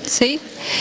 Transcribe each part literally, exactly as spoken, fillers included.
¿sí?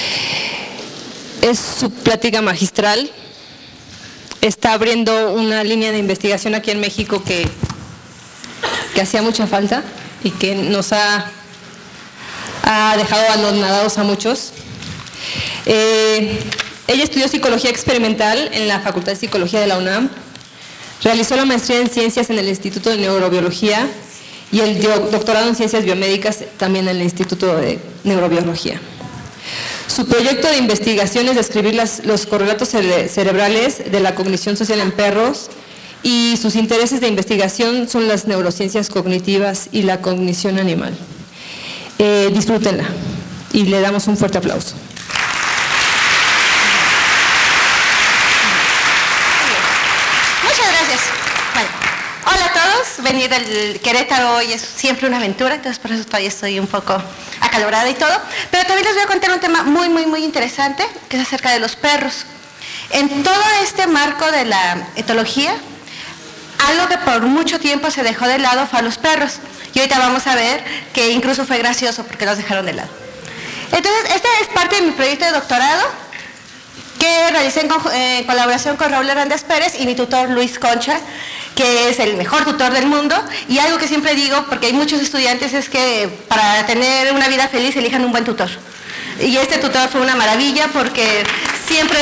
Es su plática magistral. Está abriendo una línea de investigación aquí en México que, que hacía mucha falta y que nos ha, ha dejado anonadados a muchos. Eh, ella estudió Psicología Experimental en la Facultad de Psicología de la UNAM, realizó la maestría en Ciencias en el Instituto de Neurobiología y el doctorado en Ciencias Biomédicas también en el Instituto de Neurobiología. Su proyecto de investigación es describir las, los correlatos cere cerebrales de la cognición social en perros, y sus intereses de investigación son las neurociencias cognitivas y la cognición animal. Eh, disfrútenla y le damos un fuerte aplauso. Muchas gracias. Bueno, hola a todos. Venir del Querétaro hoy es siempre una aventura, entonces por eso todavía estoy un poco acalorada y todo. Pero también les voy a contar un tema muy, muy, muy interesante, que es acerca de los perros. En todo este marco de la etología, algo que por mucho tiempo se dejó de lado fue a los perros. Y ahorita vamos a ver que incluso fue gracioso porque los dejaron de lado. Entonces, esta es parte de mi proyecto de doctorado que realicé en, eh, en colaboración con Raúl Hernández Pérez y mi tutor Luis Concha, que es el mejor tutor del mundo. Y algo que siempre digo, porque hay muchos estudiantes, es que para tener una vida feliz elijan un buen tutor. Y este tutor fue una maravilla porque siempre...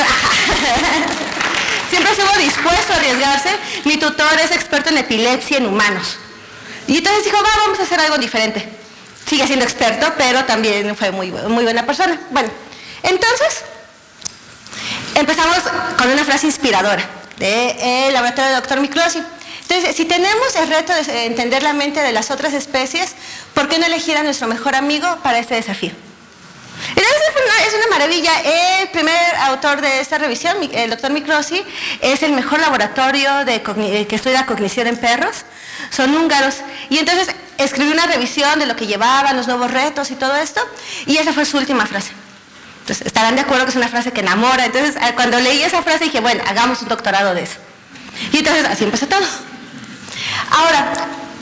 siempre estuvo dispuesto a arriesgarse. Mi tutor es experto en epilepsia en humanos. Y entonces dijo, va, vamos a hacer algo diferente. Sigue siendo experto, pero también fue muy, muy buena persona. Bueno, entonces, empezamos con una frase inspiradora del laboratorio del doctor Microsi. Entonces, si tenemos el reto de entender la mente de las otras especies, ¿por qué no elegir a nuestro mejor amigo para este desafío? Entonces, es una maravilla. El primer autor de esta revisión, el doctor Microsi, es el mejor laboratorio de, que estudia cognición en perros. Son húngaros. Y entonces escribió una revisión de lo que llevaban, los nuevos retos y todo esto. Y esa fue su última frase. Entonces, estarán de acuerdo que es una frase que enamora. Entonces, cuando leí esa frase dije, bueno, hagamos un doctorado de eso. Y entonces, así empezó todo. Ahora,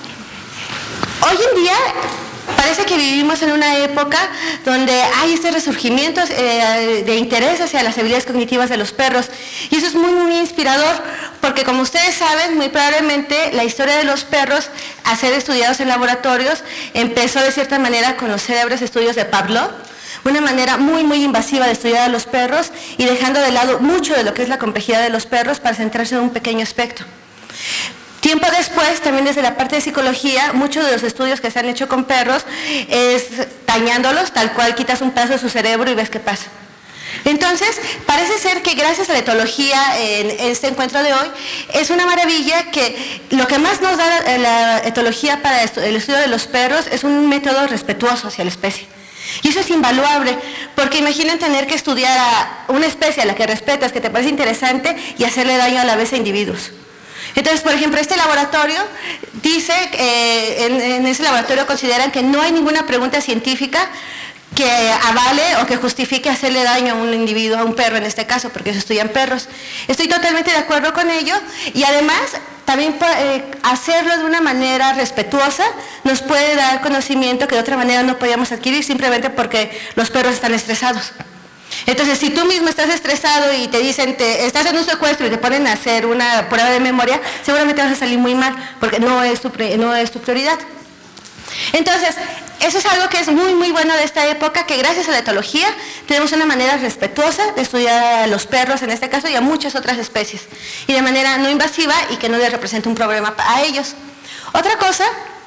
hoy en día... parece que vivimos en una época donde hay este resurgimiento eh, de interés hacia las habilidades cognitivas de los perros. Y eso es muy, muy inspirador, porque como ustedes saben, muy probablemente la historia de los perros, a ser estudiados en laboratorios, empezó de cierta manera con los célebres estudios de Pavlov, una manera muy, muy invasiva de estudiar a los perros y dejando de lado mucho de lo que es la complejidad de los perros para centrarse en un pequeño aspecto. Tiempo después, también desde la parte de psicología, muchos de los estudios que se han hecho con perros es dañándolos, tal cual quitas un pedazo de su cerebro y ves qué pasa. Entonces, parece ser que gracias a la etología en este encuentro de hoy, es una maravilla que lo que más nos da la etología para el estudio de los perros es un método respetuoso hacia la especie. Y eso es invaluable, porque imaginen tener que estudiar a una especie a la que respetas, que te parece interesante, y hacerle daño a la vez a individuos. Entonces, por ejemplo, este laboratorio dice, eh, en, en ese laboratorio consideran que no hay ninguna pregunta científica que avale o que justifique hacerle daño a un individuo, a un perro en este caso, porque se estudian perros. Estoy totalmente de acuerdo con ello, y además también eh, hacerlo de una manera respetuosa nos puede dar conocimiento que de otra manera no podíamos adquirir, simplemente porque los perros están estresados. Entonces, si tú mismo estás estresado y te dicen, te, estás en un secuestro y te ponen a hacer una prueba de memoria, seguramente vas a salir muy mal, porque no es tu, no es tu prioridad. Entonces, eso es algo que es muy, muy bueno de esta época, que gracias a la etología tenemos una manera respetuosa de estudiar a los perros, en este caso, y a muchas otras especies, y de manera no invasiva y que no les represente un problema a ellos. Otra cosa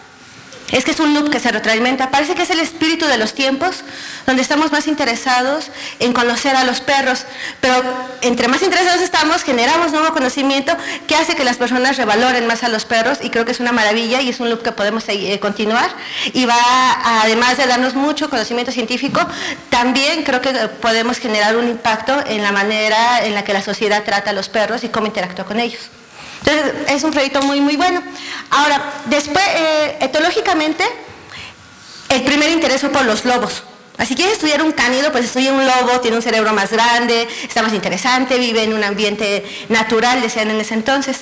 es que es un loop que se retroalimenta. Parece que es el espíritu de los tiempos, donde estamos más interesados en conocer a los perros, pero entre más interesados estamos, generamos nuevo conocimiento que hace que las personas revaloren más a los perros, y creo que es una maravilla y es un loop que podemos eh, continuar, y va, a, además de darnos mucho conocimiento científico, también creo que podemos generar un impacto en la manera en la que la sociedad trata a los perros y cómo interactúa con ellos. Entonces, es un proyecto muy, muy bueno. Ahora, después, eh, etológicamente, el primer interés fue por los lobos. Así que estudiar un cánido, pues estudia un lobo, tiene un cerebro más grande, está más interesante, vive en un ambiente natural, decían en ese entonces.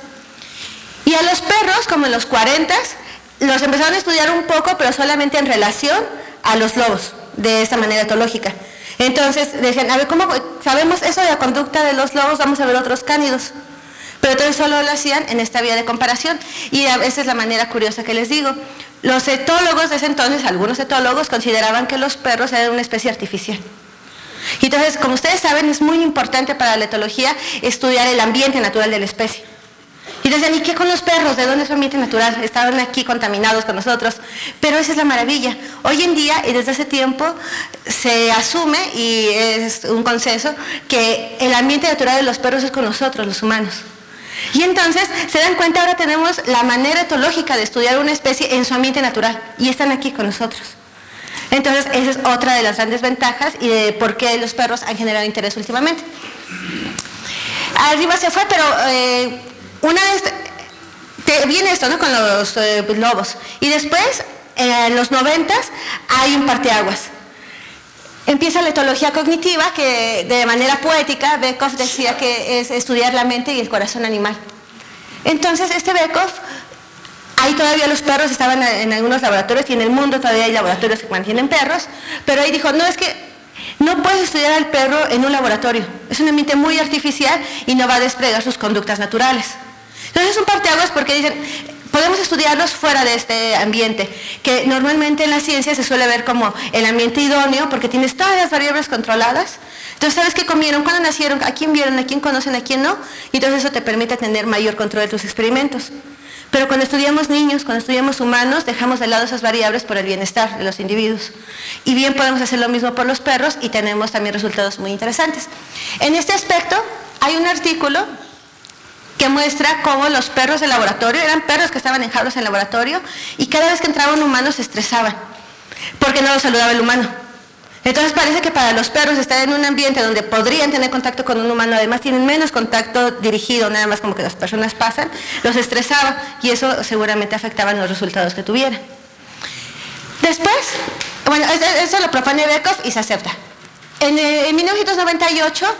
Y a los perros, como en los cuarentas, los empezaron a estudiar un poco, pero solamente en relación a los lobos. de esta manera etológica. Entonces decían, a ver, ¿cómo sabemos eso de la conducta de los lobos? Vamos a ver otros cánidos. Pero entonces solo lo hacían en esta vía de comparación, y a veces la manera curiosa que les digo. Los etólogos de ese entonces, algunos etólogos, consideraban que los perros eran una especie artificial. Y entonces, como ustedes saben, es muy importante para la etología estudiar el ambiente natural de la especie. Y decían, ¿y qué con los perros? ¿De dónde es su ambiente natural? Estaban aquí contaminados con nosotros. Pero esa es la maravilla. Hoy en día, y desde hace tiempo, se asume, y es un consenso, que el ambiente natural de los perros es con nosotros, los humanos. Y entonces, se dan cuenta, ahora tenemos la manera etológica de estudiar una especie en su ambiente natural, y están aquí con nosotros. Entonces, esa es otra de las grandes ventajas y de por qué los perros han generado interés últimamente. Arriba se fue, pero eh, una vez te, viene esto, ¿no?, con los eh, lobos. Y después, eh, en los noventas, hay un parteaguas. Empieza la etología cognitiva, que de manera poética, Beckhoff decía que es estudiar la mente y el corazón animal. Entonces, este Beckhoff, ahí todavía los perros estaban en algunos laboratorios, y en el mundo todavía hay laboratorios que mantienen perros, pero ahí dijo, no, es que no puedes estudiar al perro en un laboratorio, es un ambiente muy artificial y no va a desplegar sus conductas naturales. Entonces es un parteaguas porque dicen, podemos estudiarlos fuera de este ambiente, que normalmente en la ciencia se suele ver como el ambiente idóneo, porque tienes todas las variables controladas. Entonces sabes qué comieron, cuándo nacieron, a quién vieron, a quién conocen, a quién no, y entonces eso te permite tener mayor control de tus experimentos. Pero cuando estudiamos niños, cuando estudiamos humanos, dejamos de lado esas variables por el bienestar de los individuos. Y bien podemos hacer lo mismo por los perros, y tenemos también resultados muy interesantes. En este aspecto hay un artículo que muestra cómo los perros de laboratorio, eran perros que estaban en jaulas en laboratorio, y cada vez que entraba un humano se estresaban, porque no los saludaba el humano. Entonces parece que para los perros estar en un ambiente donde podrían tener contacto con un humano, además tienen menos contacto dirigido, nada más como que las personas pasan, los estresaba, y eso seguramente afectaba los resultados que tuvieran. Después, bueno, eso lo propone Beckhoff y se acepta. En, en mil novecientos noventa y ocho,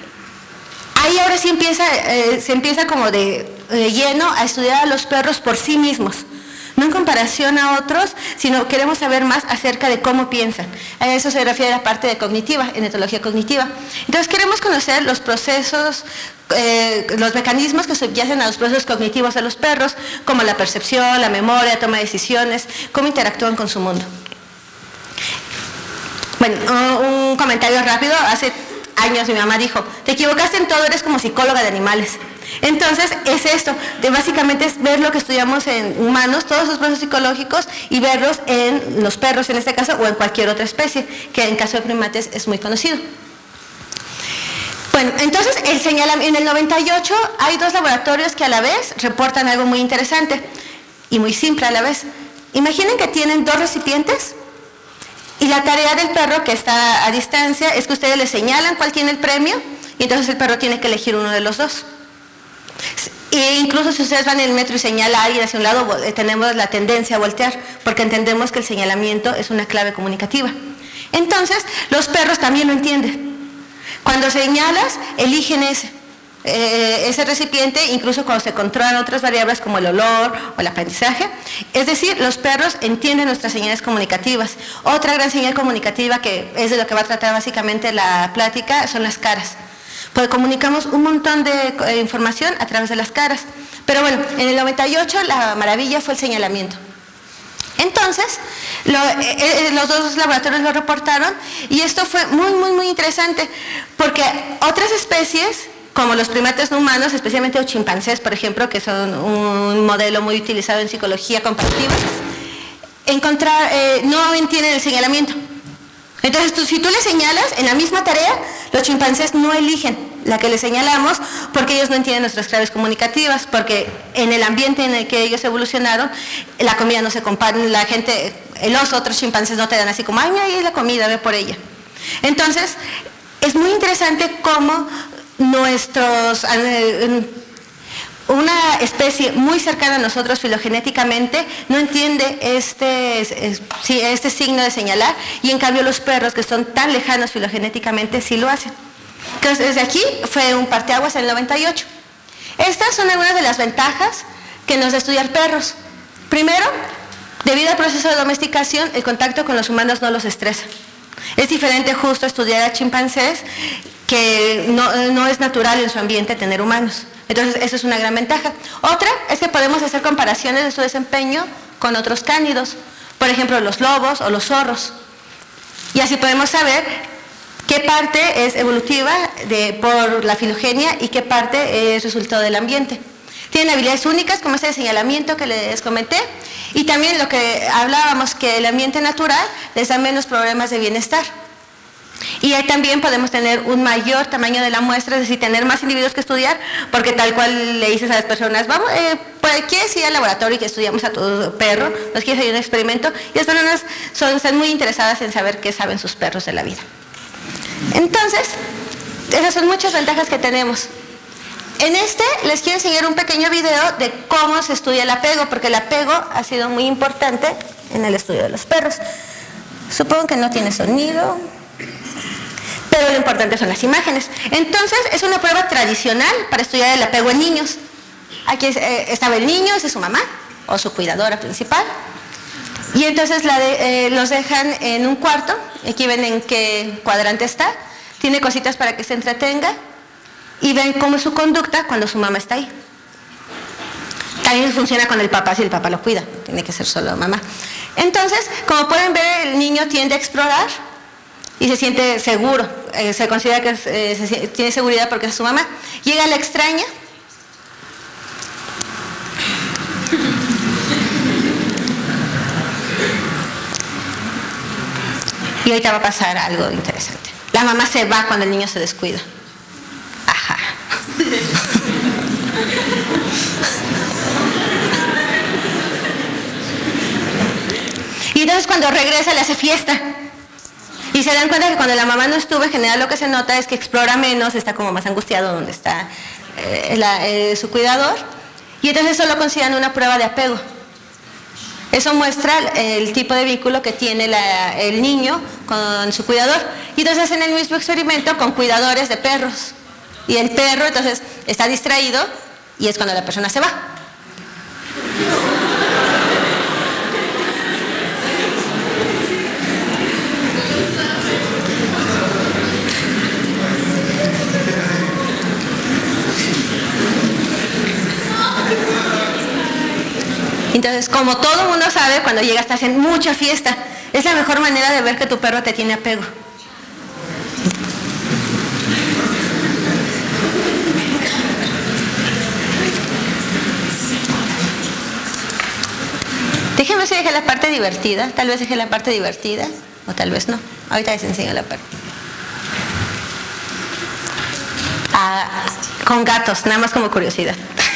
ahí ahora sí empieza, eh, se empieza como de, de lleno a estudiar a los perros por sí mismos. No en comparación a otros, sino queremos saber más acerca de cómo piensan. A eso se refiere la parte de cognitiva, en etología cognitiva. Entonces queremos conocer los procesos, eh, los mecanismos que subyacen a los procesos cognitivos de los perros, como la percepción, la memoria, la toma de decisiones, cómo interactúan con su mundo. Bueno, un comentario rápido. Hace años mi mamá dijo, te equivocaste en todo, eres como psicóloga de animales. Entonces es esto, de básicamente es ver lo que estudiamos en humanos, todos los procesos psicológicos, y verlos en los perros en este caso, o en cualquier otra especie, que en caso de primates es muy conocido. Bueno, entonces el señalamiento, en el noventa y ocho hay dos laboratorios que a la vez reportan algo muy interesante y muy simple a la vez. Imaginen que tienen dos recipientes, y la tarea del perro, que está a distancia, es que ustedes le señalan cuál tiene el premio, y entonces el perro tiene que elegir uno de los dos. E incluso si ustedes van en el metro y señala a alguien hacia un lado, tenemos la tendencia a voltear, porque entendemos que el señalamiento es una clave comunicativa. Entonces, los perros también lo entienden. Cuando señalas, eligen ese, eh, ese recipiente, incluso cuando se controlan otras variables como el olor o el aprendizaje. Es decir, los perros entienden nuestras señales comunicativas. Otra gran señal comunicativa, que es de lo que va a tratar básicamente la plática, son las caras. Pues comunicamos un montón de eh, información a través de las caras. Pero bueno, en el noventa y ocho la maravilla fue el señalamiento. Entonces, lo, eh, eh, los dos laboratorios lo reportaron, y esto fue muy, muy, muy interesante, porque otras especies, como los primates no humanos, especialmente los chimpancés, por ejemplo, que son un modelo muy utilizado en psicología comparativa, encontrar, eh, no entienden el señalamiento. Entonces, tú, si tú le señalas en la misma tarea, los chimpancés no eligen la que le señalamos, porque ellos no entienden nuestras claves comunicativas, porque en el ambiente en el que ellos evolucionaron, la comida no se compara, la gente, los otros chimpancés no te dan así como, ay, mira, ahí es la comida, ve por ella. Entonces, es muy interesante cómo nuestros... una especie muy cercana a nosotros filogenéticamente no entiende este, este signo de señalar, y en cambio los perros, que son tan lejanos filogenéticamente, sí lo hacen. Entonces, desde aquí fue un parteaguas en el noventa y ocho. Estas son algunas de las ventajas que nos da estudiar perros. Primero, debido al proceso de domesticación, el contacto con los humanos no los estresa. Es diferente justo estudiar a chimpancés, que no, no es natural en su ambiente tener humanos. Entonces, eso es una gran ventaja. Otra es que podemos hacer comparaciones de su desempeño con otros cánidos, por ejemplo, los lobos o los zorros. Y así podemos saber qué parte es evolutiva de, por la filogenia y qué parte es resultado del ambiente. Tienen habilidades únicas, como ese señalamiento que les comenté, y también lo que hablábamos, que el ambiente natural les da menos problemas de bienestar. Y ahí también podemos tener un mayor tamaño de la muestra, es decir, tener más individuos que estudiar, porque tal cual le dices a las personas, vamos, eh, ¿quieres ir al laboratorio y que estudiamos a tu perro? ¿Nos quieres hacer un experimento? Y las personas son, están muy interesadas en saber qué saben sus perros de la vida. Entonces, esas son muchas ventajas que tenemos. En este les quiero enseñar un pequeño video de cómo se estudia el apego, porque el apego ha sido muy importante en el estudio de los perros. Supongo que no tiene sonido, pero lo importante son las imágenes. Entonces, es una prueba tradicional para estudiar el apego en niños. Aquí eh, estaba el niño, esa es su mamá, o su cuidadora principal. Y entonces la de, eh, los dejan en un cuarto, aquí ven en qué cuadrante está, tiene cositas para que se entretenga, y ven cómo es su conducta cuando su mamá está ahí. También funciona con el papá si el papá lo cuida, tiene que ser solo mamá. Entonces, como pueden ver, el niño tiende a explorar y se siente seguro, eh, se considera que eh, se, tiene seguridad porque es su mamá. Llega la extraña. Y ahorita va a pasar algo interesante. La mamá se va cuando el niño se descuida. Ajá. Y entonces cuando regresa le hace fiesta. Y se dan cuenta que cuando la mamá no estuvo, en general lo que se nota es que explora menos, está como más angustiado donde está eh, la, eh, su cuidador. Y entonces eso lo consideran una prueba de apego. Eso muestra el tipo de vínculo que tiene la, el niño con su cuidador. Y entonces hacen el mismo experimento con cuidadores de perros. Y el perro entonces está distraído y es cuando la persona se va. Entonces, como todo el mundo sabe, cuando llegas te hacen mucha fiesta. Es la mejor manera de ver que tu perro te tiene apego. Déjenme ver si dejé la parte divertida. Tal vez dejé la parte divertida, o tal vez no. Ahorita les enseño la parte. Ah, con gatos, nada más como curiosidad.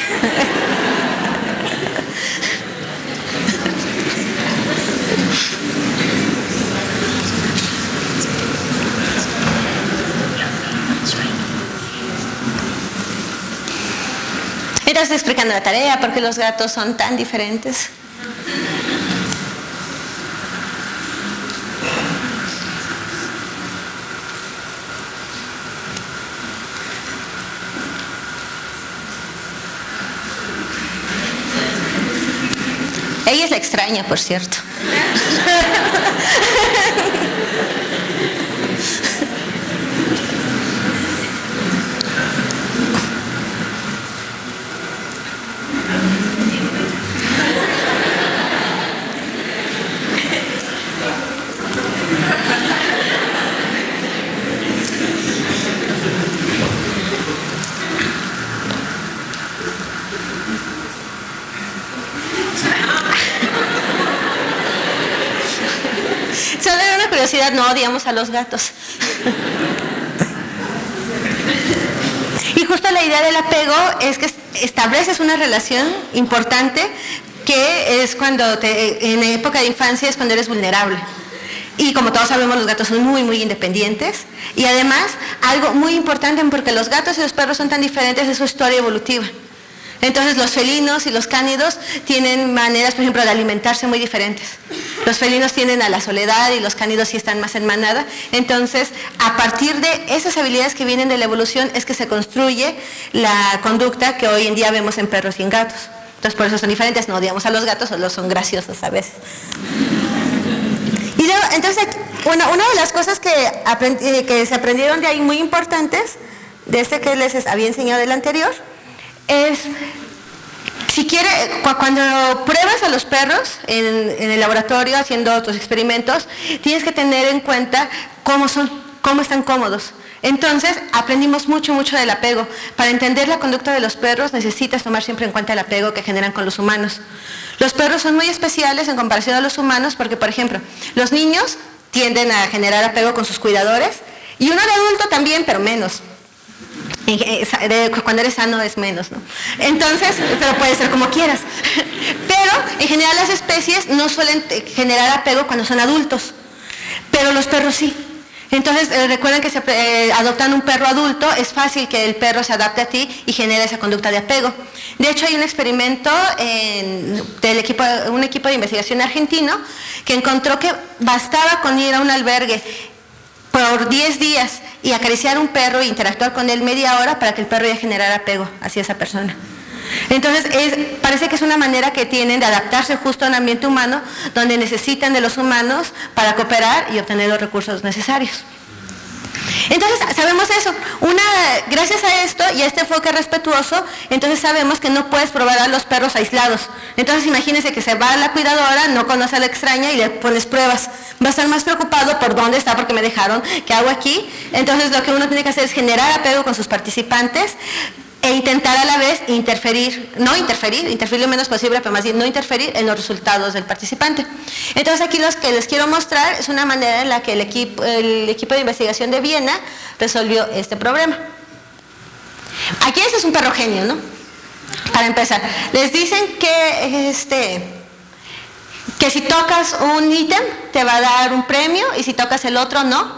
Entonces explicando la tarea, por qué los gatos son tan diferentes. Ella es la extraña, por cierto. Solo era una curiosidad, no odiamos a los gatos. Y justo la idea del apego es que estableces una relación importante, que es cuando te, en época de infancia es cuando eres vulnerable. Y como todos sabemos, los gatos son muy, muy independientes. Y además, algo muy importante, porque los gatos y los perros son tan diferentes, es su historia evolutiva. Entonces los felinos y los cánidos tienen maneras, por ejemplo, de alimentarse muy diferentes. Los felinos tienden a la soledad y los cánidos sí están más en manada. Entonces, a partir de esas habilidades que vienen de la evolución es que se construye la conducta que hoy en día vemos en perros y en gatos. Entonces, por eso son diferentes. No odiamos a los gatos, solo son graciosos a veces. Y luego, entonces, una, una de las cosas que, aprendí, que se aprendieron de ahí muy importantes, de este que les había enseñado del anterior, es, si quiere, cuando pruebas a los perros en, en el laboratorio haciendo otros experimentos, tienes que tener en cuenta cómo son, cómo están cómodos. Entonces, aprendimos mucho, mucho del apego. Para entender la conducta de los perros, necesitas tomar siempre en cuenta el apego que generan con los humanos. Los perros son muy especiales en comparación a los humanos porque, por ejemplo, los niños tienden a generar apego con sus cuidadores y uno de adulto también, pero menos. Cuando eres sano es menos, ¿no? Entonces, pero puede ser como quieras. Pero, en general, las especies no suelen generar apego cuando son adultos, pero los perros sí. Entonces, eh, recuerden que se eh, adoptan un perro adulto, es fácil que el perro se adapte a ti y genere esa conducta de apego. De hecho, hay un experimento en, del equipo, un equipo de investigación argentino que encontró que bastaba con ir a un albergue por diez días y acariciar a un perro e interactuar con él media hora para que el perro ya generara apego hacia esa persona. Entonces, es, parece que es una manera que tienen de adaptarse justo a un ambiente humano donde necesitan de los humanos para cooperar y obtener los recursos necesarios. Entonces, sabemos eso. Una, gracias a esto y a este enfoque respetuoso, entonces sabemos que no puedes probar a los perros aislados. Entonces, imagínense que se va a la cuidadora, no conoce a la extraña y le pones pruebas. Va a estar más preocupado por dónde está, porque me dejaron, ¿qué hago aquí? Entonces, lo que uno tiene que hacer es generar apego con sus participantes e intentar a la vez interferir, no interferir, interferir lo menos posible, pero más bien no interferir en los resultados del participante. Entonces aquí lo que les quiero mostrar es una manera en la que el equipo, el equipo de investigación de Viena resolvió este problema. Aquí este es un perro genio, ¿no? Para empezar, les dicen que, este, que si tocas un ítem te va a dar un premio y si tocas el otro no.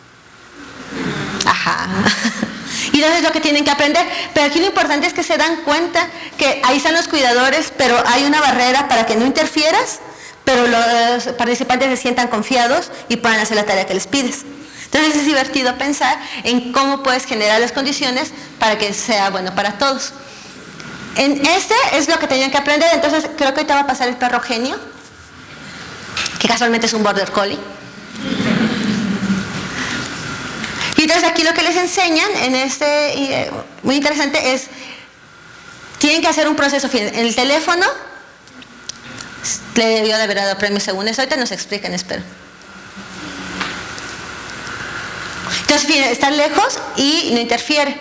Ajá. Y entonces es lo que tienen que aprender. Pero aquí lo importante es que se dan cuenta que ahí están los cuidadores, pero hay una barrera para que no interfieras, pero los participantes se sientan confiados y puedan hacer la tarea que les pides. Entonces es divertido pensar en cómo puedes generar las condiciones para que sea bueno para todos. En este es lo que tenían que aprender. Entonces creo que ahorita va a pasar el perro genio, que casualmente es un border collie. Y entonces aquí lo que les enseñan en este, eh, muy interesante, es, tienen que hacer un proceso final. En el teléfono, le debió de haber dado premios según eso, ahorita nos explican, espero. Entonces, fíjense, está lejos y no interfiere.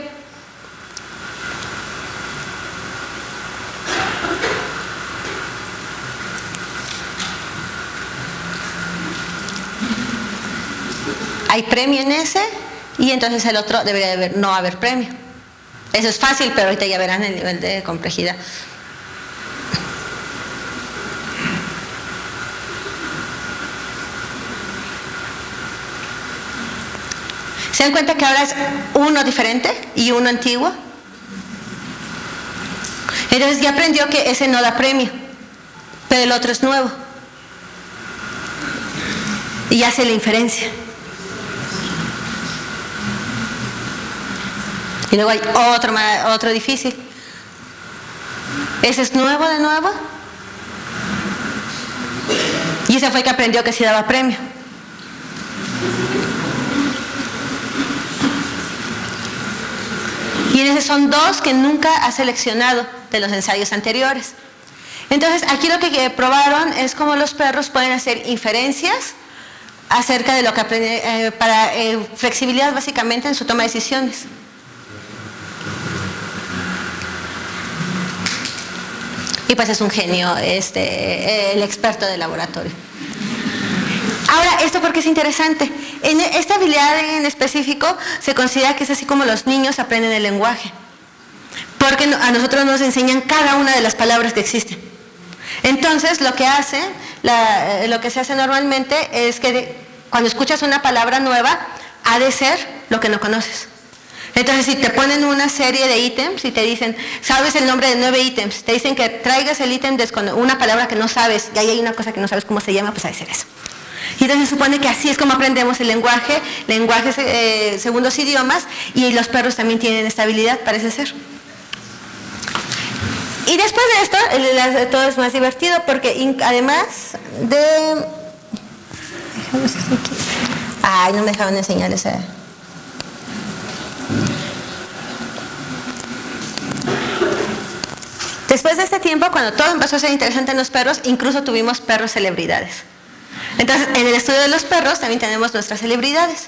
Hay premio en ese. Y entonces el otro debería de haber, no haber premio. Eso es fácil, pero ahorita ya verán el nivel de complejidad. ¿Se dan cuenta que ahora es uno diferente y uno antiguo? Entonces ya aprendió que ese no da premio, pero el otro es nuevo. Y hace la inferencia. Y luego hay otro, otro difícil. Ese es nuevo de nuevo. Y ese fue el que aprendió que sí daba premio. Y en ese son dos que nunca ha seleccionado de los ensayos anteriores. Entonces aquí lo que probaron es cómo los perros pueden hacer inferencias acerca de lo que aprenden, eh, para eh, flexibilidad básicamente en su toma de decisiones. Y pues es un genio este, el experto del laboratorio. Ahora, ¿esto por qué es interesante? En esta habilidad en específico se considera que es así como los niños aprenden el lenguaje. Porque a nosotros nos enseñan cada una de las palabras que existen. Entonces, lo que hace, la, lo que se hace normalmente es que de, cuando escuchas una palabra nueva, ha de ser lo que no conoces. Entonces, si te ponen una serie de ítems y te dicen, sabes el nombre de nueve ítems, te dicen que traigas el ítem de una palabra que no sabes, y ahí hay una cosa que no sabes cómo se llama, pues ha de ser eso. Y entonces se supone que así es como aprendemos el lenguaje, lenguajes eh, según los idiomas, y los perros también tienen esta habilidad, parece ser. Y después de esto, el, todo es más divertido, porque además de... Ay, no me dejaron enseñar ese. Después de este tiempo, cuando todo empezó a ser interesante en los perros, incluso tuvimos perros celebridades. Entonces, en el estudio de los perros también tenemos nuestras celebridades.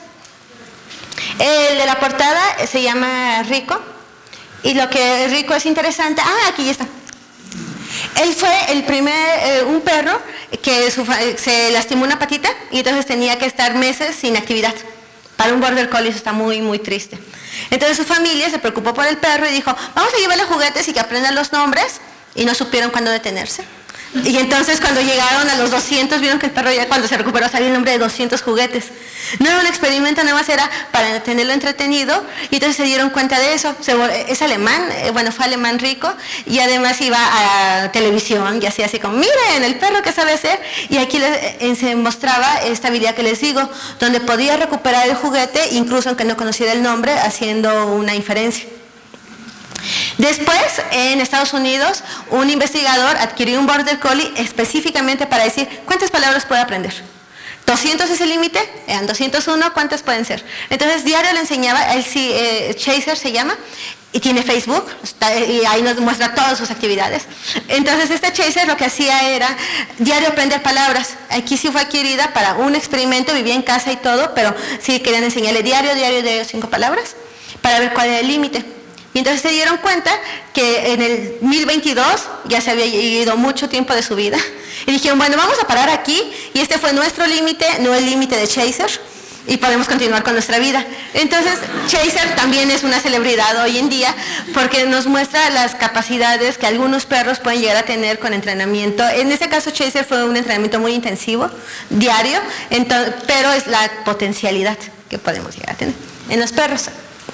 El de la portada se llama Rico, y lo que Rico es interesante, ah, aquí ya está. Él fue el primer, eh, un perro que su, se lastimó una patita y entonces tenía que estar meses sin actividad. Para un border collie eso está muy, muy triste. Entonces su familia se preocupó por el perro y dijo, vamos a llevarle juguetes y que aprendan los nombres, y no supieron cuándo detenerse. Y entonces cuando llegaron a los doscientos, vieron que el perro ya cuando se recuperó salió el nombre de doscientos juguetes. No era un experimento, nada más era para tenerlo entretenido, y entonces se dieron cuenta de eso. Se, es alemán, bueno, fue alemán Rico, y además iba a televisión y hacía así como, miren, el perro que sabe hacer, y aquí les, se mostraba esta habilidad que les digo, donde podía recuperar el juguete, incluso aunque no conociera el nombre, haciendo una inferencia. Después, en Estados Unidos, un investigador adquirió un border collie específicamente para decir cuántas palabras puede aprender. doscientos es el límite, eran doscientos uno, ¿cuántas pueden ser? Entonces, diario le enseñaba, él sí, eh, Chaser se llama, y tiene Facebook, está, y ahí nos muestra todas sus actividades. Entonces, este Chaser lo que hacía era diario aprender palabras. Aquí sí fue adquirida para un experimento, vivía en casa y todo, pero sí querían enseñarle diario, diario, diario, cinco palabras, para ver cuál era el límite. Y entonces se dieron cuenta que en el mil veintidós ya se había ido mucho tiempo de su vida. Y dijeron, bueno, vamos a parar aquí, y este fue nuestro límite, no el límite de Chaser, y podemos continuar con nuestra vida. Entonces, Chaser también es una celebridad hoy en día, porque nos muestra las capacidades que algunos perros pueden llegar a tener con entrenamiento. En este caso, Chaser fue un entrenamiento muy intensivo, diario, entonces, pero es la potencialidad que podemos llegar a tener en los perros.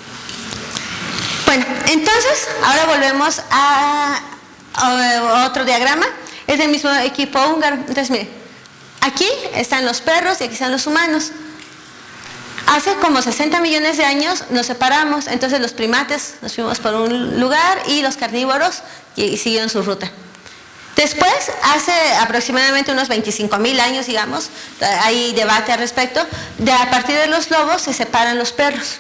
Bueno, entonces, ahora volvemos a, a otro diagrama. Es el mismo equipo húngaro. Entonces, mire, aquí están los perros y aquí están los humanos. Hace como sesenta millones de años nos separamos, entonces los primates nos fuimos por un lugar y los carnívoros y, y siguieron su ruta. Después, hace aproximadamente unos veinticinco mil años, digamos, hay debate al respecto, de a partir de los lobos se separan los perros.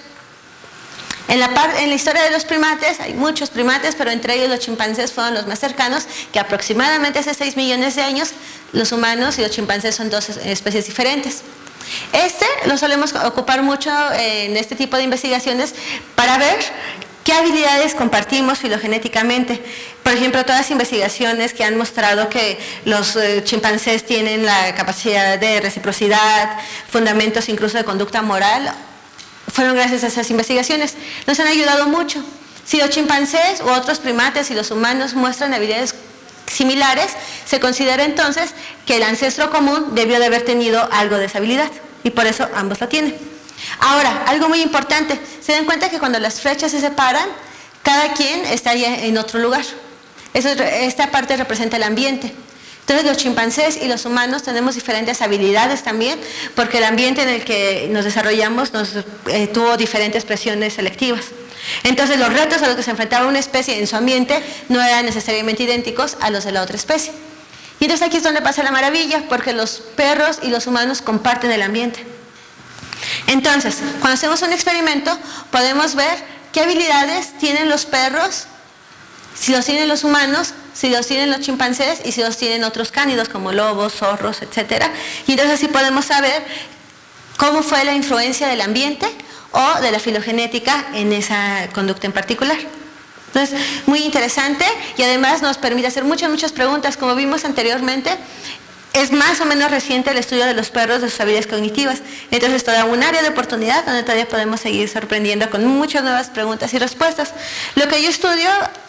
En la, par, en la historia de los primates, hay muchos primates, pero entre ellos los chimpancés fueron los más cercanos, que aproximadamente hace seis millones de años, los humanos y los chimpancés son dos especies diferentes. Este lo solemos ocupar mucho en este tipo de investigaciones para ver qué habilidades compartimos filogenéticamente. Por ejemplo, todas las investigaciones que han mostrado que los eh, chimpancés tienen la capacidad de reciprocidad, fundamentos incluso de conducta moral, fueron gracias a esas investigaciones. Nos han ayudado mucho. Si los chimpancés u otros primates y los humanos muestran habilidades similares, se considera entonces que el ancestro común debió de haber tenido algo de esa habilidad, y por eso ambos la tienen. Ahora, algo muy importante, se dan cuenta que cuando las flechas se separan, cada quien está en otro lugar. Eso, esta parte representa el ambiente. Entonces los chimpancés y los humanos tenemos diferentes habilidades también, porque el ambiente en el que nos desarrollamos nos, eh, tuvo diferentes presiones selectivas. Entonces los retos a los que se enfrentaba una especie en su ambiente no eran necesariamente idénticos a los de la otra especie. Y entonces aquí es donde pasa la maravilla, porque los perros y los humanos comparten el ambiente. Entonces, cuando hacemos un experimento, podemos ver qué habilidades tienen los perros, si los tienen los humanos, si los tienen los chimpancés y si los tienen otros cánidos como lobos, zorros, etcétera. Y entonces así podemos saber cómo fue la influencia del ambiente o de la filogenética en esa conducta en particular. Entonces, muy interesante, y además nos permite hacer muchas, muchas preguntas. Como vimos anteriormente, es más o menos reciente el estudio de los perros, de sus habilidades cognitivas. Entonces, toda un área de oportunidad donde todavía podemos seguir sorprendiendo con muchas nuevas preguntas y respuestas. Lo que yo estudio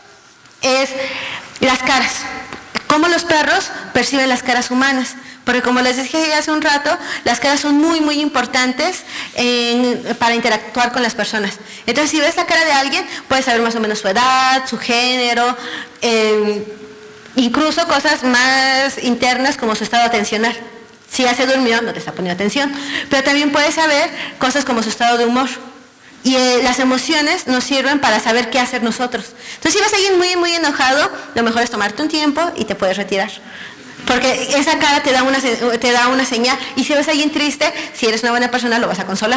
es las caras, cómo los perros perciben las caras humanas, porque como les dije hace un rato, las caras son muy muy importantes en, para interactuar con las personas. Entonces, si ves la cara de alguien, puedes saber más o menos su edad, su género, eh, incluso cosas más internas como su estado atencional. Si ya se durmió, no te está poniendo atención, pero también puedes saber cosas como su estado de humor. Y eh, las emociones nos sirven para saber qué hacer nosotros. Entonces, si ves a alguien muy, muy enojado, lo mejor es tomarte un tiempo y te puedes retirar. Porque esa cara te da una, te da una señal, y si ves a alguien triste, si eres una buena persona, lo vas a consolar.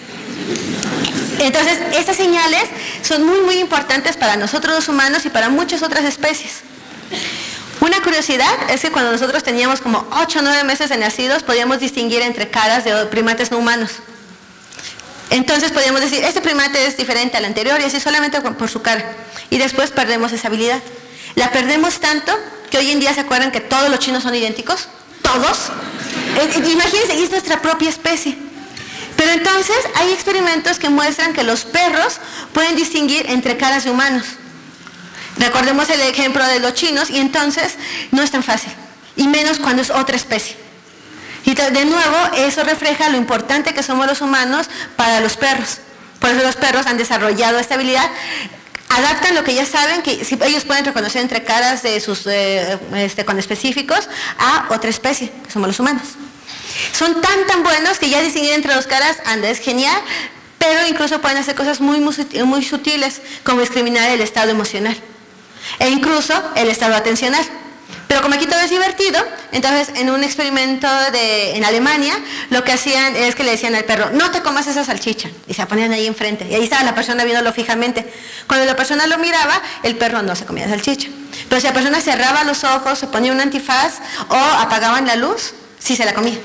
Entonces, estas señales son muy, muy importantes para nosotros los humanos y para muchas otras especies. Una curiosidad es que cuando nosotros teníamos como ocho o nueve meses de nacidos, podíamos distinguir entre caras de primates no humanos. Entonces podíamos decir, este primate es diferente al anterior, y así solamente por su cara. Y después perdemos esa habilidad. La perdemos tanto que hoy en día se acuerdan que todos los chinos son idénticos. ¿Todos? Eh, imagínense, y es nuestra propia especie. Pero entonces hay experimentos que muestran que los perros pueden distinguir entre caras de humanos. Recordemos el ejemplo de los chinos, y entonces no es tan fácil, y menos cuando es otra especie. Y de nuevo, eso refleja lo importante que somos los humanos para los perros. Por eso los perros han desarrollado esta habilidad, adaptan lo que ya saben, que si ellos pueden reconocer entre caras de sus eh, este, conespecíficos a otra especie, que somos los humanos. Son tan tan buenos que ya distinguir entre dos caras, anda, es genial, pero incluso pueden hacer cosas muy, muy, muy sutiles, como discriminar el estado emocional e incluso el estado atencional. Pero como aquí todo es divertido, entonces en un experimento de, en Alemania, lo que hacían es que le decían al perro, no te comas esa salchicha, y se ponían ahí enfrente, y ahí estaba la persona viéndolo fijamente. Cuando la persona lo miraba, el perro no se comía la salchicha. Pero si la persona cerraba los ojos, se ponía un antifaz o apagaban la luz, sí se la comía.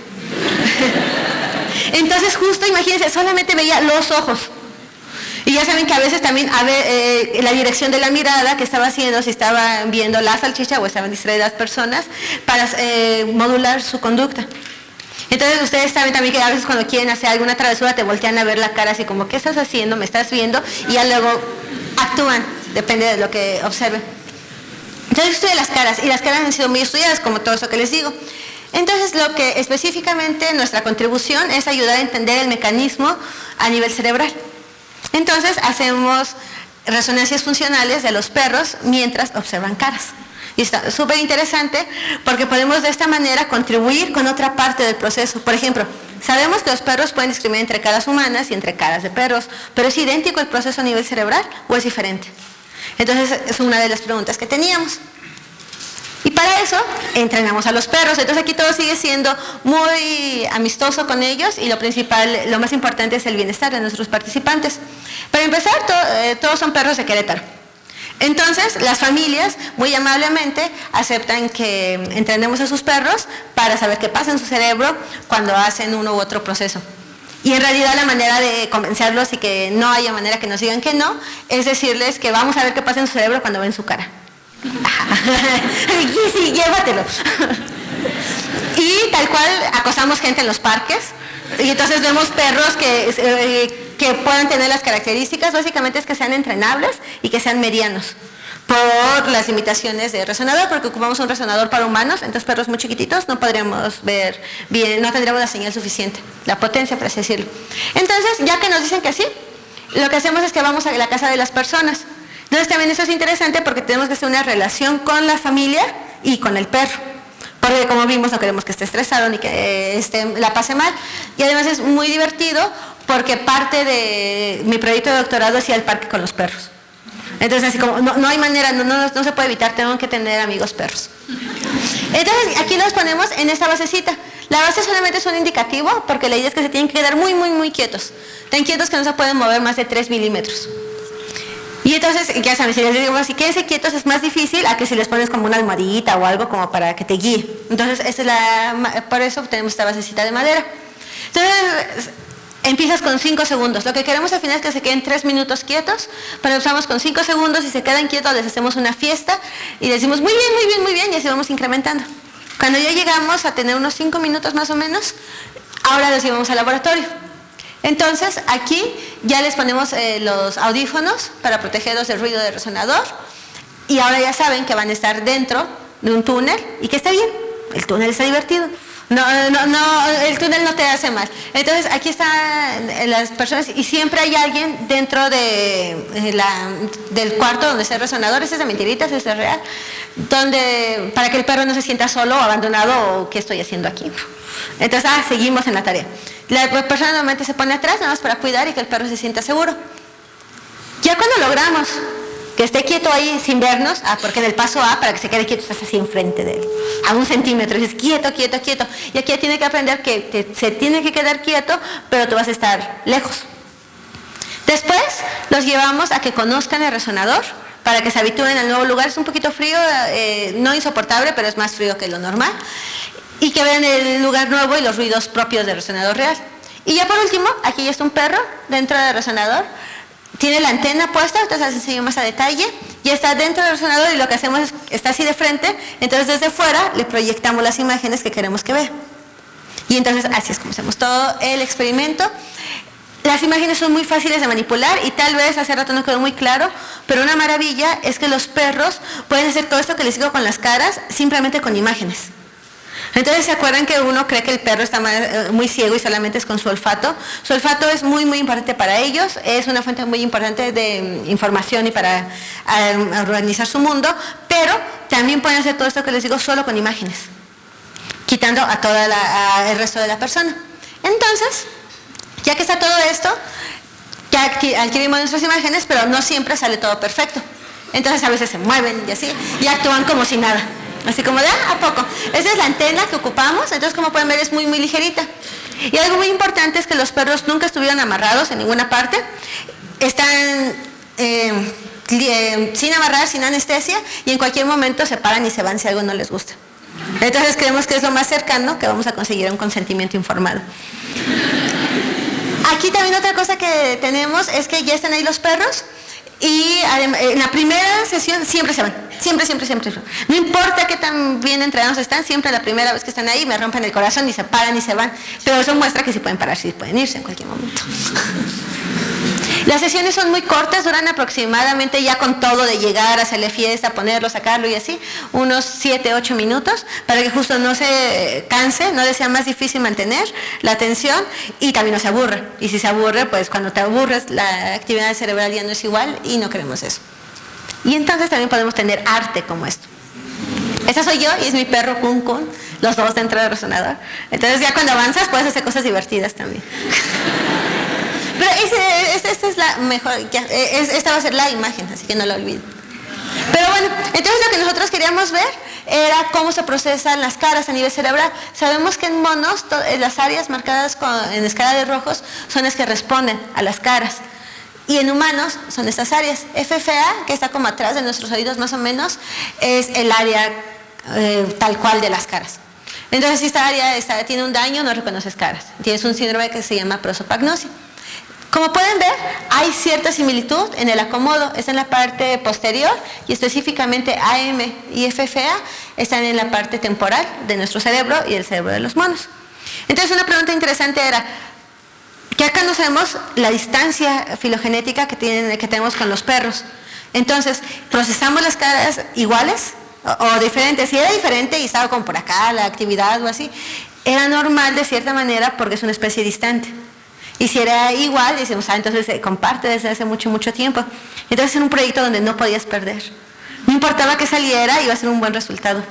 Entonces justo imagínense, solamente veía los ojos. Y ya saben que a veces también a ver, eh, la dirección de la mirada que estaba haciendo, si estaban viendo la salchicha o estaban distraídas personas, para eh, modular su conducta. Entonces ustedes saben también que a veces cuando quieren hacer alguna travesura te voltean a ver la cara así como, ¿qué estás haciendo? ¿Me estás viendo? Y ya luego actúan, depende de lo que observen. Entonces estudié las caras, y las caras han sido muy estudiadas, como todo eso que les digo. Entonces lo que específicamente nuestra contribución es ayudar a entender el mecanismo a nivel cerebral. Entonces hacemos resonancias funcionales de los perros mientras observan caras. Y está súper interesante porque podemos de esta manera contribuir con otra parte del proceso. Por ejemplo, sabemos que los perros pueden discriminar entre caras humanas y entre caras de perros, pero ¿es idéntico el proceso a nivel cerebral o es diferente? Entonces es una de las preguntas que teníamos. Y para eso entrenamos a los perros. Entonces aquí todo sigue siendo muy amistoso con ellos, y lo principal, lo más importante es el bienestar de nuestros participantes. Para empezar, to, eh, todos son perros de Querétaro. Entonces las familias muy amablemente aceptan que entrenemos a sus perros para saber qué pasa en su cerebro cuando hacen uno u otro proceso. Y en realidad la manera de convencerlos y que no haya manera que nos digan que no, es decirles que vamos a ver qué pasa en su cerebro cuando ven su cara. Sí, sí, llévatelo. Y tal cual acosamos gente en los parques, y entonces vemos perros que, eh, que puedan tener las características, básicamente es que sean entrenables y que sean medianos por las limitaciones de resonador, porque ocupamos un resonador para humanos. Entonces perros muy chiquititos no podríamos ver bien, no tendríamos la señal suficiente, la potencia, por así decirlo. Entonces, ya que nos dicen que sí, lo que hacemos es que vamos a la casa de las personas. Entonces también eso es interesante porque tenemos que hacer una relación con la familia y con el perro. Porque como vimos no queremos que esté estresado ni que esté, la pase mal. Y además es muy divertido porque parte de mi proyecto de doctorado es ir al parque con los perros. Entonces así como no, no hay manera, no, no, no se puede evitar, tengo que tener amigos perros. Entonces aquí los ponemos en esta basecita. La base solamente es un indicativo porque la idea es que se tienen que quedar muy muy muy quietos. Tan quietos que no se pueden mover más de tres milímetros. Y entonces, ya saben, si les digo, si quédense quietos es más difícil a que si les pones como una almohadita o algo como para que te guíe. Entonces, esa es la, por eso tenemos esta basecita de madera. Entonces, empiezas con cinco segundos. Lo que queremos al final es que se queden tres minutos quietos, pero empezamos con cinco segundos y se quedan quietos, les hacemos una fiesta y decimos muy bien, muy bien, muy bien, y así vamos incrementando. Cuando ya llegamos a tener unos cinco minutos más o menos, ahora los llevamos al laboratorio. Entonces aquí ya les ponemos eh, los audífonos para protegerlos del ruido del resonador, y ahora ya saben que van a estar dentro de un túnel y que está bien, el túnel está divertido, no, no, no, el túnel no te hace mal. Entonces aquí están las personas y siempre hay alguien dentro de la, del cuarto donde está el resonador. Ese es de mentiritas, ese es real, donde, para que el perro no se sienta solo o abandonado o qué estoy haciendo aquí. Entonces ah, seguimos en la tarea. La persona normalmente se pone atrás nada más para cuidar y que el perro se sienta seguro. Ya cuando logramos que esté quieto ahí sin vernos, ah, porque en el paso A, para que se quede quieto, estás así enfrente de él, a un centímetro, y dices quieto, quieto, quieto. Y aquí tiene que aprender que te, se tiene que quedar quieto, pero tú vas a estar lejos. Después los llevamos a que conozcan el resonador, para que se habitúen al nuevo lugar. Es un poquito frío, eh, no insoportable, pero es más frío que lo normal. Y que vean el lugar nuevo y los ruidos propios del resonador real. Y ya por último, aquí ya está un perro dentro del resonador. Tiene la antena puesta, entonces les enseño más a detalle. Y está dentro del resonador y lo que hacemos es, está así de frente, entonces desde fuera le proyectamos las imágenes que queremos que vea. Y entonces así es como hacemos todo el experimento. Las imágenes son muy fáciles de manipular y tal vez hace rato no quedó muy claro, pero una maravilla es que los perros pueden hacer todo esto que les digo con las caras, simplemente con imágenes. Entonces, ¿se acuerdan que uno cree que el perro está muy ciego y solamente es con su olfato? Su olfato es muy, muy importante para ellos, es una fuente muy importante de información y para organizar su mundo, pero también pueden hacer todo esto que les digo solo con imágenes, quitando a todo el resto de la persona. Entonces, ya que está todo esto, ya adquirimos nuestras imágenes, pero no siempre sale todo perfecto. Entonces a veces se mueven y así, y actúan como si nada. Así como de, ah, ¿a poco? Esa es la antena que ocupamos, entonces como pueden ver es muy, muy ligerita. Y algo muy importante es que los perros nunca estuvieron amarrados en ninguna parte. Están eh, eh, sin amarrar, sin anestesia, y en cualquier momento se paran y se van si algo no les gusta. Entonces creemos que es lo más cercano que vamos a conseguir un consentimiento informado. Aquí también otra cosa que tenemos es que ya están ahí los perros y en la primera sesión siempre se van, siempre, siempre, siempre. No importa qué tan bien entrenados están, siempre la primera vez que están ahí me rompen el corazón y se paran y se van. Pero eso muestra que sí pueden parar, sí pueden irse en cualquier momento. Las sesiones son muy cortas, duran aproximadamente ya con todo de llegar, hacerle fiesta, ponerlo, sacarlo y así, unos siete, ocho minutos, para que justo no se canse, no le sea más difícil mantener la atención y también no se aburre. Y si se aburre, pues cuando te aburres, la actividad cerebral ya no es igual y no queremos eso. Y entonces también podemos tener arte como esto. Esa soy yo y es mi perro Kun Kun, los dos dentro del resonador. Entonces ya cuando avanzas puedes hacer cosas divertidas también. Pero esta es la mejor, esta va a ser la imagen, así que no la olviden. Pero bueno, entonces lo que nosotros queríamos ver era cómo se procesan las caras a nivel cerebral. Sabemos que en monos las áreas marcadas con, en escala de rojos son las que responden a las caras. Y en humanos son estas áreas. F F A, que está como atrás de nuestros oídos más o menos, es el área eh, tal cual de las caras. Entonces si esta área está, tiene un daño, no reconoces caras. Tienes un síndrome que se llama prosopagnosia. Como pueden ver, hay cierta similitud en el acomodo, es en la parte posterior y específicamente A M y F F A están en la parte temporal de nuestro cerebro y el cerebro de los monos. Entonces una pregunta interesante era, que acá no sabemos la distancia filogenética que, tienen, que tenemos con los perros. Entonces, ¿procesamos las caras iguales o, o diferentes? Si era diferente y estaba como por acá la actividad o así, era normal de cierta manera porque es una especie distante. Y si era igual, decimos, ah, entonces se comparte desde hace mucho, mucho tiempo. Entonces era un proyecto donde no podías perder. No importaba que saliera, iba a ser un buen resultado.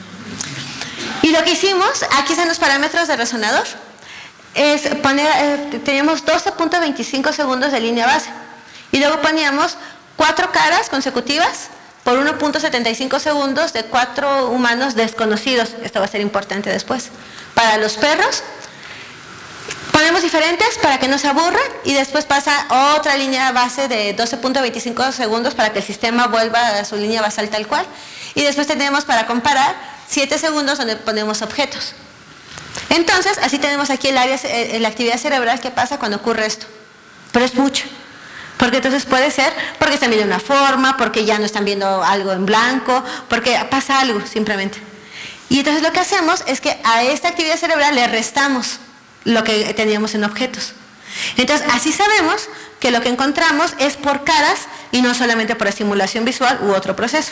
Y lo que hicimos, aquí están los parámetros del resonador, es poner, eh, teníamos doce punto veinticinco segundos de línea base. Y luego poníamos cuatro caras consecutivas por uno punto setenta y cinco segundos de cuatro humanos desconocidos. Esto va a ser importante después. Para los perros, ponemos diferentes para que no se aburran y después pasa otra línea base de doce punto veinticinco segundos para que el sistema vuelva a su línea basal tal cual. Y después tenemos para comparar siete segundos donde ponemos objetos. Entonces, así tenemos aquí el área, la actividad cerebral que pasa cuando ocurre esto. Pero es mucho. Porque entonces puede ser porque están viendo una forma, porque ya no están viendo algo en blanco, porque pasa algo simplemente. Y entonces lo que hacemos es que a esta actividad cerebral le restamos lo que teníamos en objetos. Entonces así sabemos que lo que encontramos es por caras y no solamente por estimulación visual u otro proceso.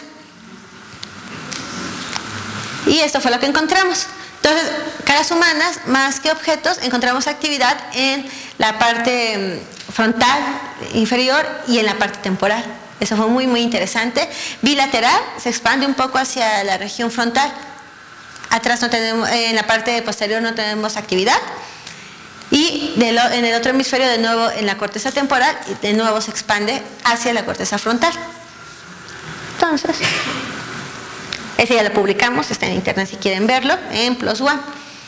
Y esto fue lo que encontramos. Entonces, caras humanas más que objetos, encontramos actividad en la parte frontal inferior y en la parte temporal. Eso fue muy muy interesante. Bilateral, se expande un poco hacia la región frontal. Atrás no tenemos, en la parte posterior no tenemos actividad. Y de lo, en el otro hemisferio de nuevo en la corteza temporal y de nuevo se expande hacia la corteza frontal. Entonces, ese ya lo publicamos, está en internet si quieren verlo, en Plus One.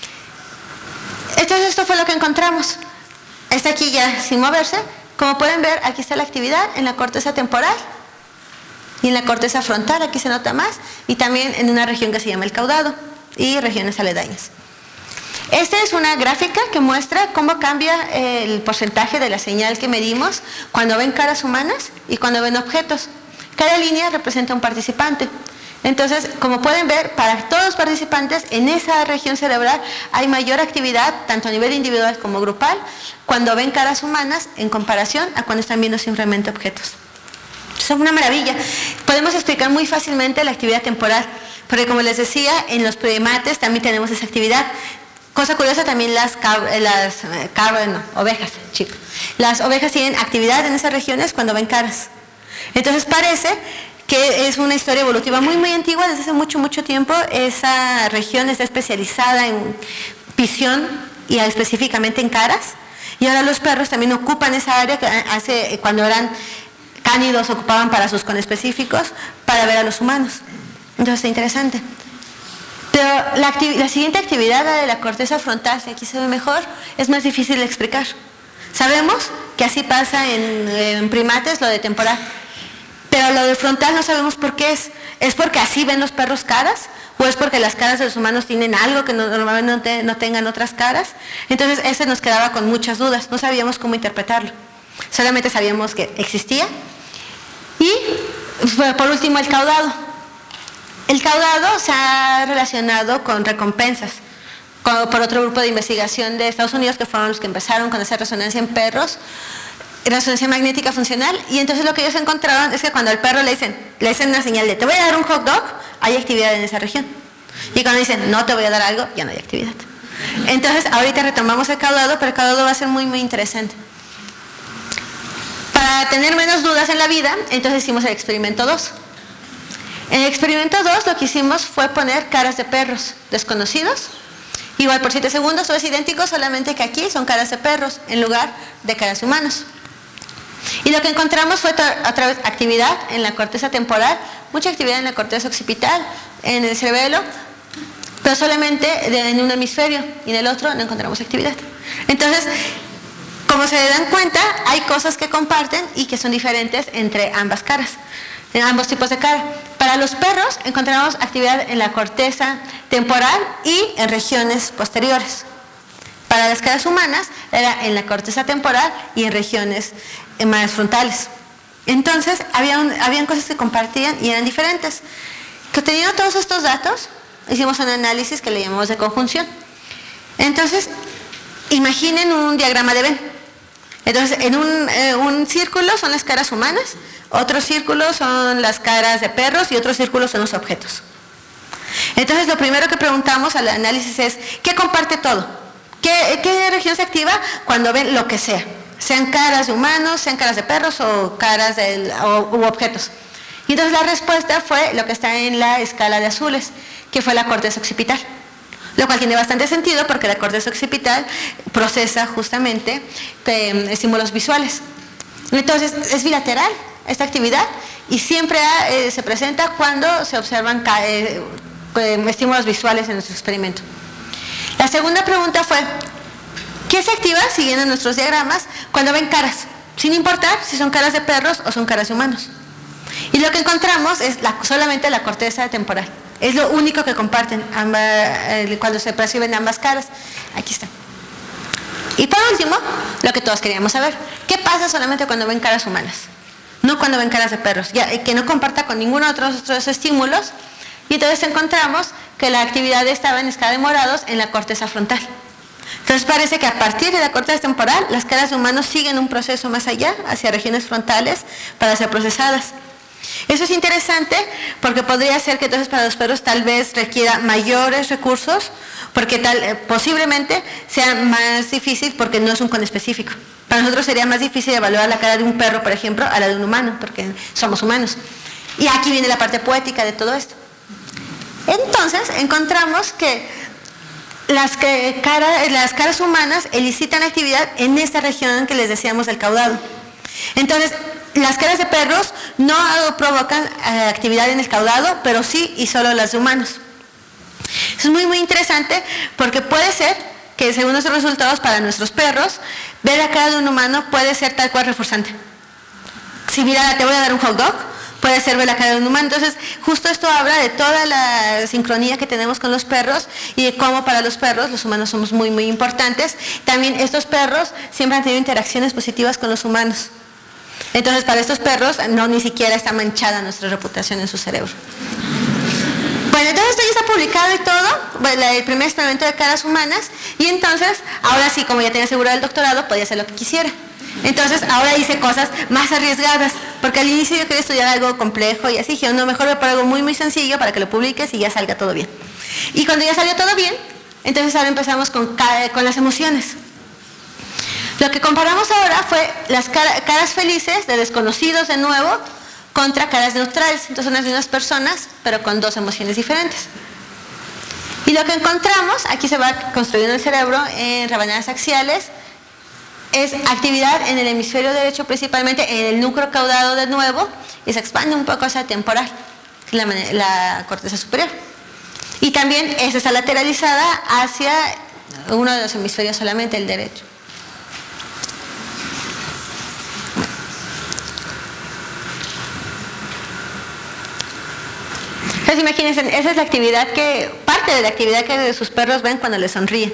Entonces esto fue lo que encontramos. Está aquí ya sin moverse. Como pueden ver, aquí está la actividad en la corteza temporal y en la corteza frontal, aquí se nota más, y también en una región que se llama el caudado y regiones aledañas. Esta es una gráfica que muestra cómo cambia el porcentaje de la señal que medimos cuando ven caras humanas y cuando ven objetos. Cada línea representa un participante. Entonces, como pueden ver, para todos los participantes en esa región cerebral hay mayor actividad, tanto a nivel individual como grupal, cuando ven caras humanas en comparación a cuando están viendo simplemente objetos. Eso es una maravilla. Podemos explicar muy fácilmente la actividad temporal, porque como les decía, en los primates también tenemos esa actividad. Cosa curiosa, también las, las cabras, no, ovejas, chicos. Las ovejas tienen actividad en esas regiones cuando ven caras. Entonces parece que es una historia evolutiva muy muy antigua, desde hace mucho mucho tiempo. Esa región está especializada en visión y específicamente en caras, y ahora los perros también ocupan esa área que hace, cuando eran cánidos ocupaban para sus conespecíficos para ver a los humanos. Entonces está interesante. Pero la, la siguiente actividad, la de la corteza frontal, que aquí se ve mejor, es más difícil de explicar. Sabemos que así pasa en, en primates, lo de temporal. Pero lo de frontal no sabemos por qué es. ¿Es porque así ven los perros caras? ¿O es porque las caras de los humanos tienen algo que no, normalmente no, te, no tengan otras caras? Entonces ese nos quedaba con muchas dudas, no sabíamos cómo interpretarlo. Solamente sabíamos que existía. Y por último el caudado. El caudado se ha relacionado con recompensas, con, por otro grupo de investigación de Estados Unidos, que fueron los que empezaron con esa resonancia en perros, resonancia magnética funcional, y entonces lo que ellos encontraron es que cuando al perro le dicen, le dicen una señal de te voy a dar un hot dog, hay actividad en esa región. Y cuando dicen no te voy a dar algo, ya no hay actividad. Entonces ahorita retomamos el caudado, pero el caudado va a ser muy muy interesante. Para tener menos dudas en la vida, entonces hicimos el experimento dos. En el experimento dos lo que hicimos fue poner caras de perros desconocidos, igual por siete segundos, todo es idéntico, solamente que aquí son caras de perros en lugar de caras de humanos. Y lo que encontramos fue otra vez actividad en la corteza temporal, mucha actividad en la corteza occipital, en el cerebelo, pero solamente de, en un hemisferio, y en el otro no encontramos actividad. Entonces, como se dan cuenta, hay cosas que comparten y que son diferentes entre ambas caras, en ambos tipos de cara. Para los perros encontramos actividad en la corteza temporal y en regiones posteriores. Para las caras humanas era en la corteza temporal y en regiones más frontales. Entonces había un, habían cosas que compartían y eran diferentes. Que teniendo todos estos datos, hicimos un análisis que le llamamos de conjunción. Entonces, imaginen un diagrama de Venn. Entonces, en un, eh, un círculo son las caras humanas, otro círculo son las caras de perros y otro círculo son los objetos. Entonces, lo primero que preguntamos al análisis es, ¿qué comparte todo? ¿Qué, qué región se activa cuando ven lo que sea? Sean caras de humanos, sean caras de perros o caras de, o, u objetos. Y entonces la respuesta fue lo que está en la escala de azules, que fue la corteza occipital. Lo cual tiene bastante sentido porque la corteza occipital procesa justamente eh, estímulos visuales. Entonces es bilateral esta actividad y siempre eh, se presenta cuando se observan eh, eh, estímulos visuales en nuestro experimento. La segunda pregunta fue, ¿qué se activa siguiendo nuestros diagramas cuando ven caras? Sin importar si son caras de perros o son caras de humanos. Y lo que encontramos es la, solamente la corteza temporal. Es lo único que comparten ambas, eh, cuando se perciben ambas caras. Aquí está. Y por último, lo que todos queríamos saber. ¿Qué pasa solamente cuando ven caras humanas? No cuando ven caras de perros. Ya, que no comparta con ninguno de otros, otros estímulos. Y entonces encontramos que la actividad estaba en escala de morados en la corteza frontal. Entonces parece que a partir de la corteza temporal, las caras de humanos siguen un proceso más allá, hacia regiones frontales, para ser procesadas. Eso es interesante porque podría ser que entonces para los perros tal vez requiera mayores recursos, porque tal, eh, posiblemente sea más difícil porque no es un conespecífico. Para nosotros sería más difícil evaluar la cara de un perro, por ejemplo, a la de un humano, porque somos humanos. Y aquí viene la parte poética de todo esto. Entonces encontramos que las, que cara, las caras humanas elicitan actividad en esta región que les decíamos del caudado. Entonces, las caras de perros no provocan eh, actividad en el caudado, pero sí y solo las de humanos. Eso es muy muy interesante porque puede ser que según nuestros resultados para nuestros perros, ver la cara de un humano puede ser tal cual reforzante. Si mira, te voy a dar un hot dog, puede ser ver la cara de un humano. Entonces, justo esto habla de toda la sincronía que tenemos con los perros y de cómo para los perros, los humanos somos muy, muy importantes. También estos perros siempre han tenido interacciones positivas con los humanos. Entonces, para estos perros, no ni siquiera está manchada nuestra reputación en su cerebro. Bueno, entonces esto ya está publicado y todo, bueno, el primer experimento de caras humanas, y entonces, ahora sí, como ya tenía asegurado el doctorado, podía hacer lo que quisiera. Entonces, ahora hice cosas más arriesgadas, porque al inicio yo quería estudiar algo complejo y así, dije, no, mejor voy por algo muy, muy sencillo para que lo publiques y ya salga todo bien. Y cuando ya salió todo bien, entonces ahora empezamos con, con las emociones. Lo que comparamos ahora fue las cara, caras felices de desconocidos de nuevo contra caras neutrales. Entonces son las mismas personas, pero con dos emociones diferentes. Y lo que encontramos, aquí se va construyendo el cerebro en rebanadas axiales, es actividad en el hemisferio derecho, principalmente en el núcleo caudado de nuevo, y se expande un poco hacia temporal, la, la corteza superior. Y también esa está lateralizada hacia uno de los hemisferios solamente, el derecho. Entonces imagínense, esa es la actividad que, parte de la actividad que sus perros ven cuando les sonríen.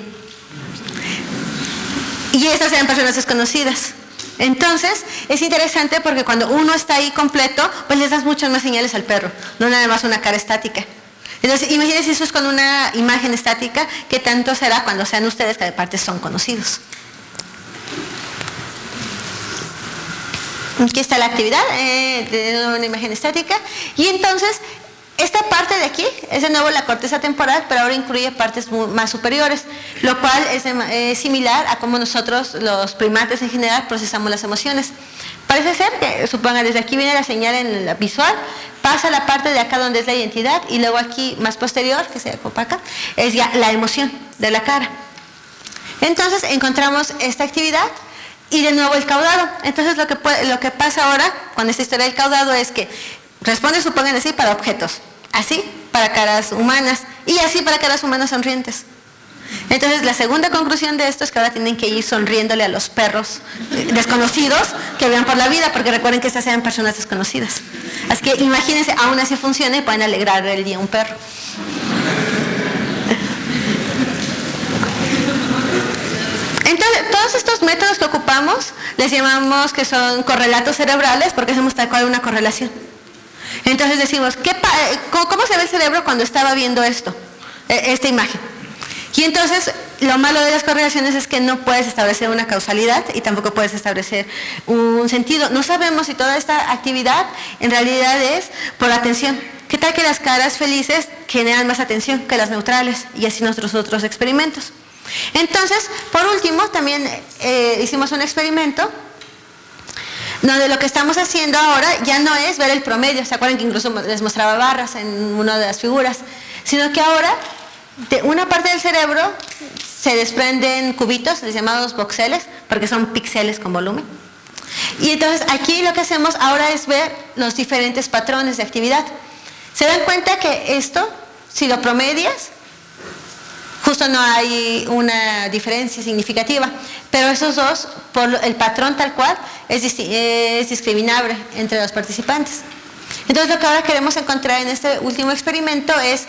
Y estas eran personas desconocidas. Entonces, es interesante porque cuando uno está ahí completo, pues les das muchas más señales al perro, no nada más una cara estática. Entonces, imagínense eso es con una imagen estática, ¿qué tanto será cuando sean ustedes que de parte son conocidos? Aquí está la actividad eh, de una imagen estática. Y entonces, esta parte de aquí es de nuevo la corteza temporal, pero ahora incluye partes más superiores, lo cual es, es similar a cómo nosotros, los primates en general, procesamos las emociones. Parece ser que, supongan, desde aquí viene la señal en la visual, pasa la parte de acá donde es la identidad, y luego aquí más posterior, que se acá, es ya la emoción de la cara. Entonces encontramos esta actividad y de nuevo el caudado. Entonces lo que, puede, lo que pasa ahora con esta historia del caudado es que responde, supongan así, para objetos, así para caras humanas y así para caras humanas sonrientes. Entonces la segunda conclusión de esto es que ahora tienen que ir sonriéndole a los perros desconocidos que vean por la vida, porque recuerden que estas sean personas desconocidas. Así que imagínense, aún así funciona y pueden alegrar el día a un perro. Entonces, todos estos métodos que ocupamos les llamamos que son correlatos cerebrales, porque hacemos tal cual una correlación. Entonces decimos, ¿qué pa ¿cómo se ve el cerebro cuando estaba viendo esto? Esta imagen. Y entonces, lo malo de las correlaciones es que no puedes establecer una causalidad y tampoco puedes establecer un sentido. No sabemos si toda esta actividad en realidad es por atención. ¿Qué tal que las caras felices generan más atención que las neutrales? Y así nuestros otros experimentos. Entonces, por último, también eh, hicimos un experimento donde lo que estamos haciendo ahora ya no es ver el promedio, ¿se acuerdan que incluso les mostraba barras en una de las figuras? Sino que ahora de una parte del cerebro se desprenden cubitos, les llamamos voxeles, porque son píxeles con volumen. Y entonces aquí lo que hacemos ahora es ver los diferentes patrones de actividad. ¿Se dan cuenta que esto, si lo promedias, justo no hay una diferencia significativa, pero esos dos, por el patrón tal cual, es, es discriminable entre los participantes. Entonces lo que ahora queremos encontrar en este último experimento es,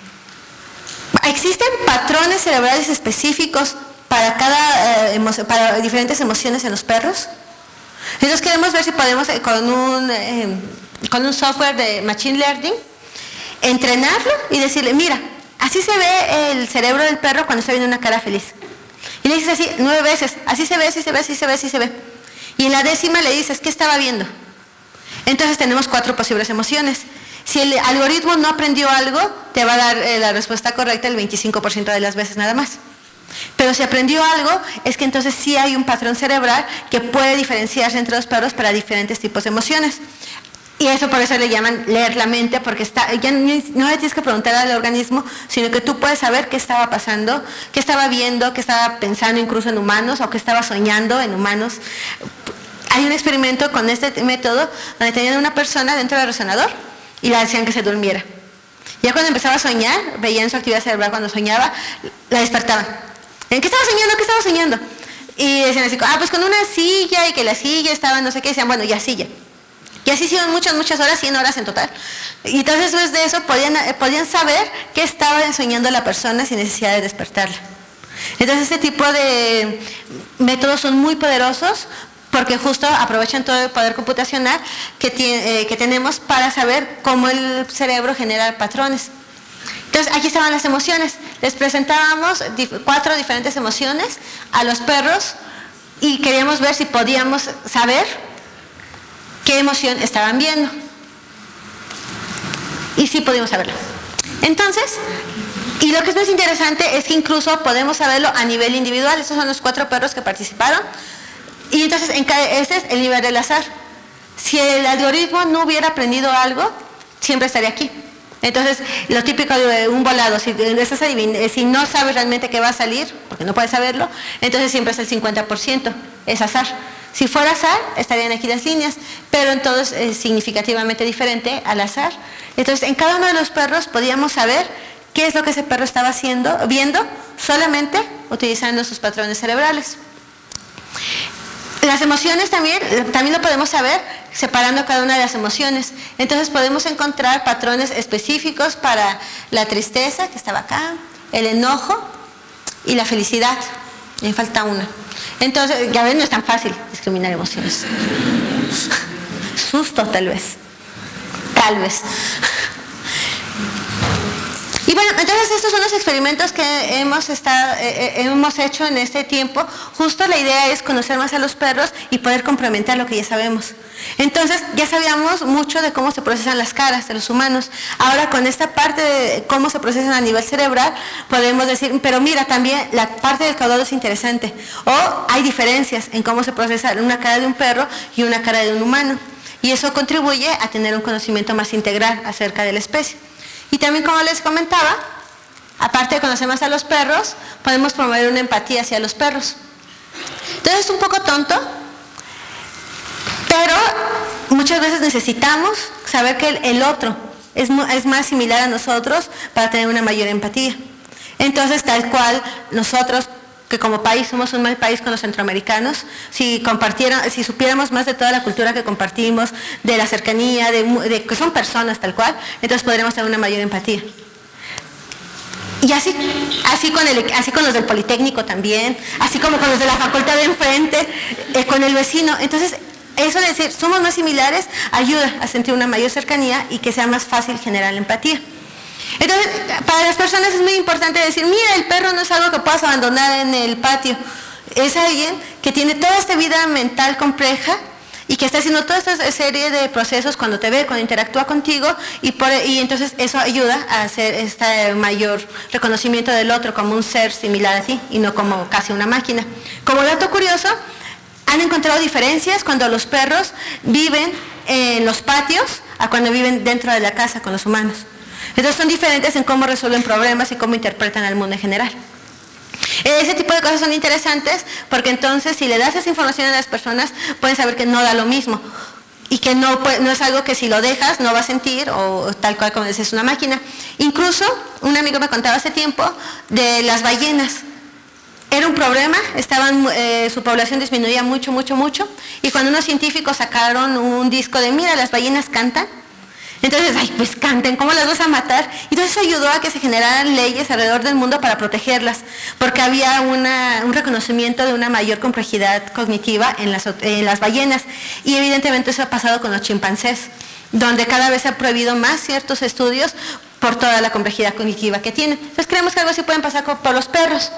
¿existen patrones cerebrales específicos para, cada, eh, para diferentes emociones en los perros? Entonces queremos ver si podemos eh, con, un, eh, con un software de Machine Learning entrenarlo y decirle, mira, así se ve el cerebro del perro cuando está viendo una cara feliz. Y le dices así nueve veces, así se ve, así se ve, así se ve, así se ve. Y en la décima le dices, ¿qué estaba viendo? Entonces tenemos cuatro posibles emociones. Si el algoritmo no aprendió algo, te va a dar eh, la respuesta correcta el veinticinco por ciento de las veces nada más. Pero si aprendió algo, es que entonces sí hay un patrón cerebral que puede diferenciarse entre los perros para diferentes tipos de emociones. Y eso por eso le llaman leer la mente, porque está, ya no le tienes que preguntar al organismo, sino que tú puedes saber qué estaba pasando, qué estaba viendo, qué estaba pensando incluso en humanos, o qué estaba soñando en humanos. hay un experimento con este método donde tenían una persona dentro del resonador y le hacían que se durmiera. Ya cuando empezaba a soñar, veían su actividad cerebral cuando soñaba, la despertaban. ¿En qué estaba soñando? ¿Qué estaba soñando? Y decían así, ah, pues con una silla y que la silla estaba no sé qué, y decían, bueno, ya silla. Y así hicieron muchas, muchas horas, cien horas en total. Y entonces después de eso podían, podían saber qué estaba soñando la persona sin necesidad de despertarla. Entonces este tipo de métodos son muy poderosos porque justo aprovechan todo el poder computacional que, tiene, eh, que tenemos para saber cómo el cerebro genera patrones. Entonces aquí estaban las emociones. Les presentábamos dif cuatro diferentes emociones a los perros y queríamos ver si podíamos saber qué emoción estaban viendo. Y sí pudimos saberlo. Entonces, y lo que es más interesante es que incluso podemos saberlo a nivel individual. Estos son los cuatro perros que participaron. Y entonces, en cada, ese es el nivel del azar. Si el algoritmo no hubiera aprendido algo, siempre estaría aquí. Entonces, lo típico de un volado, si, si no sabes realmente qué va a salir, porque no puedes saberlo, entonces siempre es el cincuenta por ciento, es azar. Si fuera azar, estarían aquí las líneas, pero entonces es significativamente diferente al azar. Entonces, en cada uno de los perros podíamos saber qué es lo que ese perro estaba haciendo, viendo, solamente utilizando sus patrones cerebrales. Las emociones también, también lo podemos saber separando cada una de las emociones. Entonces podemos encontrar patrones específicos para la tristeza, que estaba acá, el enojo y la felicidad. Me falta una. Entonces, ya ven, no es tan fácil discriminar emociones. Susto, tal vez. Tal vez. Y bueno, entonces estos son los experimentos que hemos, estado, eh, hemos hecho en este tiempo. Justo la idea es conocer más a los perros y poder complementar lo que ya sabemos. Entonces ya sabíamos mucho de cómo se procesan las caras de los humanos. Ahora con esta parte de cómo se procesan a nivel cerebral, podemos decir, pero mira, también la parte del caudal es interesante. O hay diferencias en cómo se procesa una cara de un perro y una cara de un humano. Y eso contribuye a tener un conocimiento más integral acerca de la especie. Y también, como les comentaba, aparte de conocer más a los perros, podemos promover una empatía hacia los perros. Entonces es un poco tonto, pero muchas veces necesitamos saber que el, el otro es, es más similar a nosotros para tener una mayor empatía. Entonces, tal cual nosotros, que como país somos un mal país con los centroamericanos, si compartieran, si supiéramos más de toda la cultura que compartimos, de la cercanía, de, de que son personas tal cual, entonces podremos tener una mayor empatía. Y así, así, con el, así con los del Politécnico también, así como con los de la facultad de enfrente, eh, con el vecino. Entonces, eso de decir, somos más similares, ayuda a sentir una mayor cercanía y que sea más fácil generar la empatía. Entonces, para las personas es muy importante decir, mira, el perro no es algo que puedas abandonar en el patio. Es alguien que tiene toda esta vida mental compleja y que está haciendo toda esta serie de procesos cuando te ve, cuando interactúa contigo, y, por, y entonces eso ayuda a hacer este mayor reconocimiento del otro como un ser similar a ti y no como casi una máquina. Como dato curioso, han encontrado diferencias cuando los perros viven en los patios a cuando viven dentro de la casa con los humanos. Entonces son diferentes en cómo resuelven problemas y cómo interpretan al mundo en general. Ese tipo de cosas son interesantes porque entonces si le das esa información a las personas pueden saber que no da lo mismo y que no, no es algo que si lo dejas no va a sentir o tal cual como dices, es una máquina. Incluso un amigo me contaba hace tiempo de las ballenas. Era un problema, estaban, eh, su población disminuía mucho, mucho, mucho y cuando unos científicos sacaron un disco de mira, las ballenas cantan. Entonces, ay, pues canten, ¿cómo las vas a matar? Y entonces eso ayudó a que se generaran leyes alrededor del mundo para protegerlas, porque había una, un reconocimiento de una mayor complejidad cognitiva en las, en las ballenas. Y evidentemente eso ha pasado con los chimpancés, donde cada vez se ha prohibido más ciertos estudios por toda la complejidad cognitiva que tienen. Entonces creemos que algo así puede pasar con, por los perros.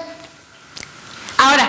Ahora,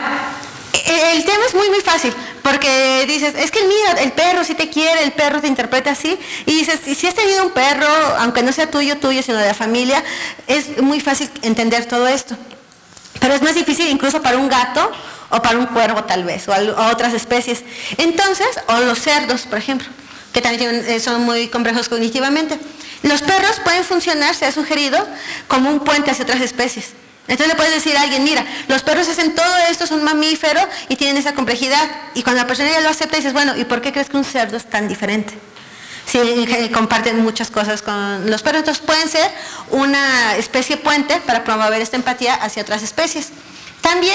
el tema es muy muy fácil, porque dices, es que mira, el perro sí te quiere, el perro te interpreta así, y dices, si has tenido un perro, aunque no sea tuyo, tuyo, sino de la familia, es muy fácil entender todo esto. Pero es más difícil incluso para un gato, o para un cuervo tal vez, o, a otras especies. Entonces, o los cerdos, por ejemplo, que también tienen, son muy complejos cognitivamente. Los perros pueden funcionar, se ha sugerido, como un puente hacia otras especies. Entonces le puedes decir a alguien, mira, los perros hacen todo esto, son mamíferos y tienen esa complejidad. Y cuando la persona ya lo acepta, dices, bueno, ¿y por qué crees que un cerdo es tan diferente? Si sí, comparten muchas cosas con los perros, entonces pueden ser una especie puente para promover esta empatía hacia otras especies. También,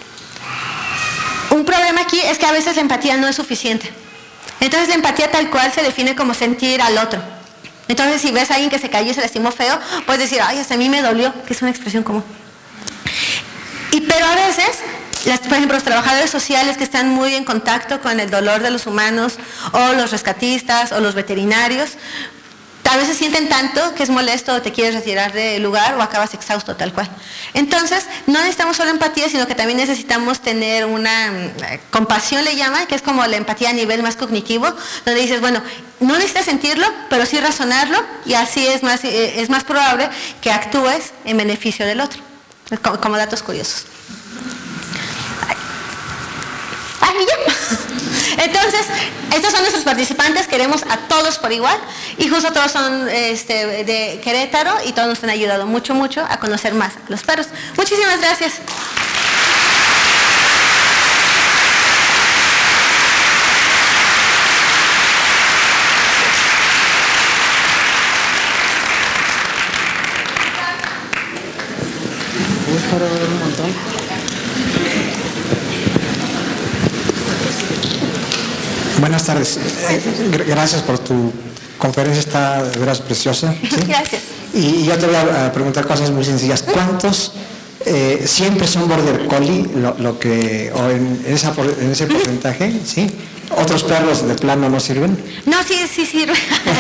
un problema aquí es que a veces la empatía no es suficiente. Entonces la empatía tal cual se define como sentir al otro. Entonces si ves a alguien que se cayó y se lastimó feo, puedes decir, ay, hasta a mí me dolió, que es una expresión común. Y, pero a veces, las, por ejemplo, los trabajadores sociales que están muy en contacto con el dolor de los humanos, o los rescatistas, o los veterinarios, a veces sienten tanto que es molesto o te quieres retirar del lugar o acabas exhausto tal cual. Entonces, no necesitamos solo empatía, sino que también necesitamos tener una eh, compasión, le llaman, que es como la empatía a nivel más cognitivo, donde dices, bueno, no necesitas sentirlo, pero sí razonarlo, y así es más, eh, es más probable que actúes en beneficio del otro, como, como datos curiosos. Ay, ya. Entonces, estos son nuestros participantes, queremos a todos por igual y justo todos son este, de Querétaro y todos nos han ayudado mucho, mucho a conocer más a los perros. Muchísimas gracias. Un montón. Buenas tardes. Eh, gracias por tu conferencia, está de veras preciosa. ¿Sí? Gracias. Y yo te voy a preguntar cosas muy sencillas. ¿Cuántos eh, siempre son border collie, lo, lo que, o en, esa, en ese porcentaje, sí? ¿Otros perros de plano no sirven? No, sí, sí sirven.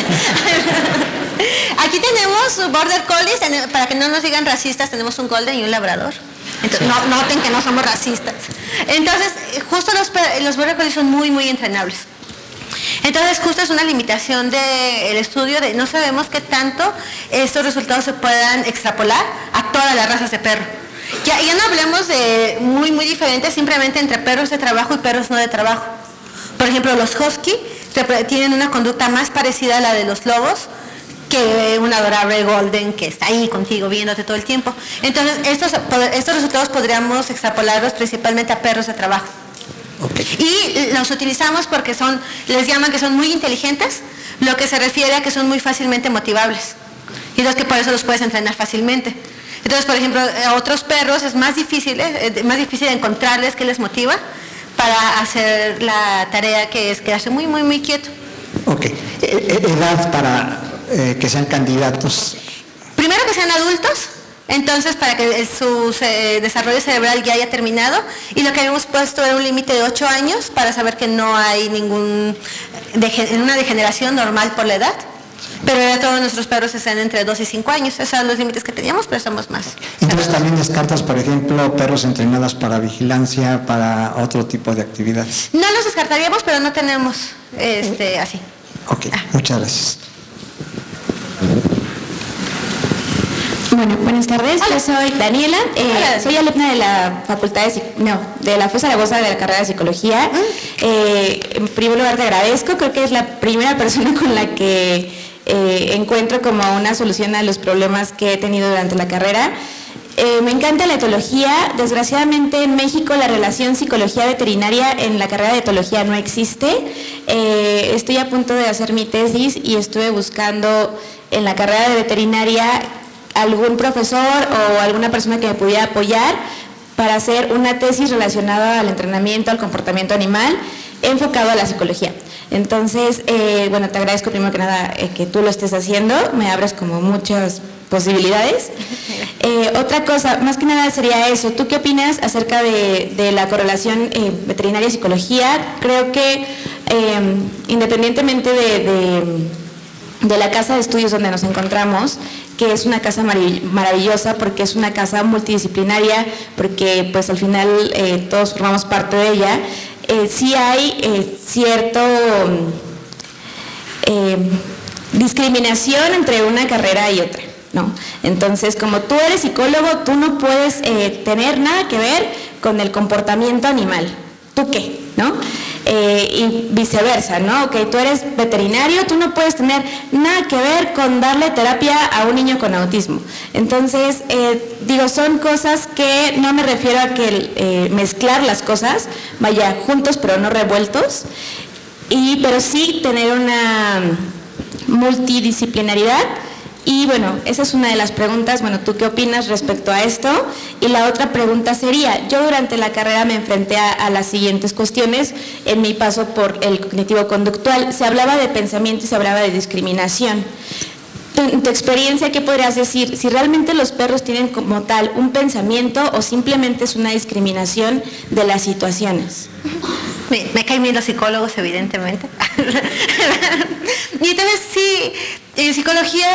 Aquí tenemos border collies, para que no nos digan racistas, tenemos un golden y un labrador. Entonces, sí. no, noten que no somos racistas. Entonces, justo los, los border collies son muy, muy entrenables. Entonces, justo es una limitación del estudio de no sabemos qué tanto estos resultados se puedan extrapolar a todas las razas de perro. Ya, ya no hablemos de muy, muy diferentes simplemente entre perros de trabajo y perros no de trabajo. Por ejemplo, los husky tienen una conducta más parecida a la de los lobos que un adorable golden que está ahí contigo viéndote todo el tiempo. Entonces, estos, estos resultados podríamos extrapolarlos principalmente a perros de trabajo. Okay. Y los utilizamos porque son, les llaman que son muy inteligentes, lo que se refiere a que son muy fácilmente motivables. Y es que por eso los puedes entrenar fácilmente. Entonces, por ejemplo, a otros perros es más difícil, es más difícil encontrarles qué les motiva para hacer la tarea que es quedarse muy, muy, muy quieto. Ok. ¿Edad para eh, que sean candidatos? Primero que sean adultos. Entonces, para que su eh, desarrollo cerebral ya haya terminado, y lo que habíamos puesto era un límite de ocho años para saber que no hay ningún de, una degeneración normal por la edad, pero ya todos nuestros perros están entre dos y cinco años, esos son los límites que teníamos, pero somos más. Entonces también descartas, por ejemplo, perros entrenados para vigilancia, para otro tipo de actividades. No los descartaríamos, pero no tenemos este, así. Ok, ah. Muchas gracias. Bueno, buenas tardes. Hola. Yo soy Daniela, eh, soy alumna de la Facultad de, no, de la F E S Zaragoza de la carrera de Psicología. Eh, en primer lugar te agradezco, creo que es la primera persona con la que eh, encuentro como una solución a los problemas que he tenido durante la carrera. Eh, me encanta la etología. Desgraciadamente en México la relación psicología veterinaria en la carrera de etología no existe. Eh, estoy a punto de hacer mi tesis y estuve buscando en la carrera de veterinaria algún profesor o alguna persona que me pudiera apoyar para hacer una tesis relacionada al entrenamiento, al comportamiento animal, enfocado a la psicología. Entonces, eh, bueno, te agradezco primero que nada eh, que tú lo estés haciendo, me abres como muchas posibilidades. Eh, otra cosa, más que nada sería eso, ¿tú qué opinas acerca de, de la correlación eh, veterinaria-psicología? Creo que eh, independientemente de, de, de la casa de estudios donde nos encontramos, que es una casa maravillosa porque es una casa multidisciplinaria, porque pues al final eh, todos formamos parte de ella, eh, sí hay eh, cierto eh, discriminación entre una carrera y otra, ¿no? Entonces, como tú eres psicólogo, tú no puedes eh, tener nada que ver con el comportamiento animal. ¿Tú qué? ¿No? eh, y viceversa, ¿no? Ok, tú eres veterinario, tú no puedes tener nada que ver con darle terapia a un niño con autismo. Entonces, eh, digo, son cosas que no me refiero a que eh, mezclar las cosas, vaya, juntos pero no revueltos, y, pero sí tener una multidisciplinaridad. Y bueno, esa es una de las preguntas. Bueno, ¿tú qué opinas respecto a esto? Y la otra pregunta sería, yo durante la carrera me enfrenté a, a las siguientes cuestiones en mi paso por el cognitivo-conductual. Se hablaba de pensamiento y se hablaba de discriminación. En tu experiencia, ¿qué podrías decir? Si realmente los perros tienen como tal un pensamiento o simplemente es una discriminación de las situaciones. Me, me caen bien los psicólogos, evidentemente. Y entonces sí, en psicología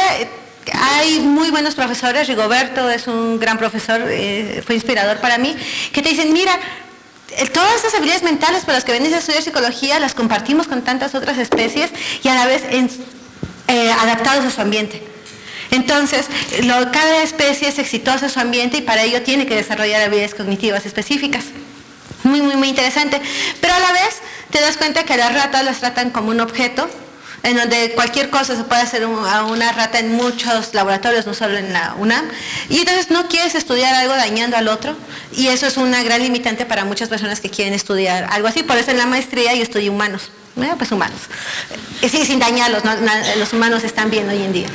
hay muy buenos profesores. Rigoberto es un gran profesor, eh, fue inspirador para mí, que te dicen, mira, todas esas habilidades mentales para las que venís a estudiar psicología las compartimos con tantas otras especies y a la vez en, eh, adaptados a su ambiente. Entonces, lo, cada especie es exitosa en su ambiente y para ello tiene que desarrollar habilidades cognitivas específicas. Muy, muy, muy interesante. Pero a la vez te das cuenta que a las ratas las tratan como un objeto, en donde cualquier cosa se puede hacer a una rata en muchos laboratorios, no solo en la UNAM, y entonces no quieres estudiar algo dañando al otro, y eso es una gran limitante para muchas personas que quieren estudiar algo así. Por eso en la maestría yo estudio humanos. Eh, pues humanos, sí, sin dañarlos, ¿no? Los humanos están bien hoy en día.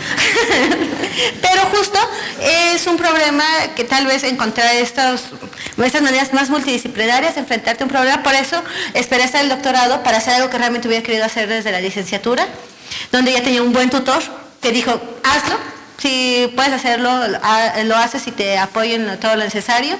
Pero justo es un problema que tal vez encontrar estos, estas maneras más multidisciplinarias de enfrentarte a un problema. Por eso esperé hasta el doctorado para hacer algo que realmente hubiera querido hacer desde la licenciatura, donde ya tenía un buen tutor que dijo, hazlo, si puedes hacerlo, lo haces y te apoyo en todo lo necesario.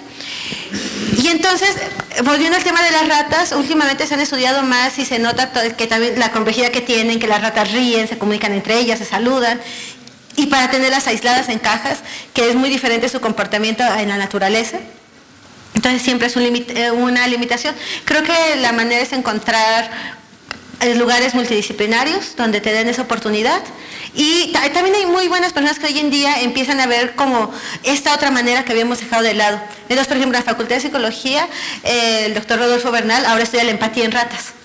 Y entonces, volviendo al tema de las ratas, últimamente se han estudiado más y se nota que también la complejidad que tienen, que las ratas ríen, se comunican entre ellas, se saludan, y para tenerlas aisladas en cajas, que es muy diferente su comportamiento en la naturaleza. Entonces siempre es un limit, una limitación. Creo que la manera es encontrar lugares multidisciplinarios donde te den esa oportunidad. Y también hay muy buenas personas que hoy en día empiezan a ver como esta otra manera que habíamos dejado de lado. Entonces, por ejemplo, en la Facultad de Psicología, eh, el doctor Rodolfo Bernal ahora estudia la empatía en ratas.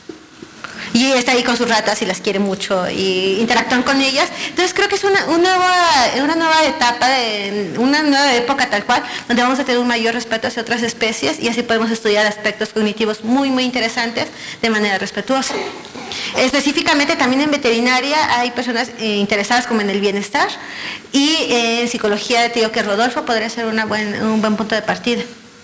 Y está ahí con sus ratas y las quiere mucho y interactúan con ellas. Entonces creo que es una, una, nueva, una nueva etapa, de, una nueva época tal cual, donde vamos a tener un mayor respeto hacia otras especies y así podemos estudiar aspectos cognitivos muy, muy interesantes de manera respetuosa. Específicamente también en veterinaria hay personas eh, interesadas como en el bienestar y eh, en psicología te digo que Rodolfo podría ser una buen, un buen punto de partida.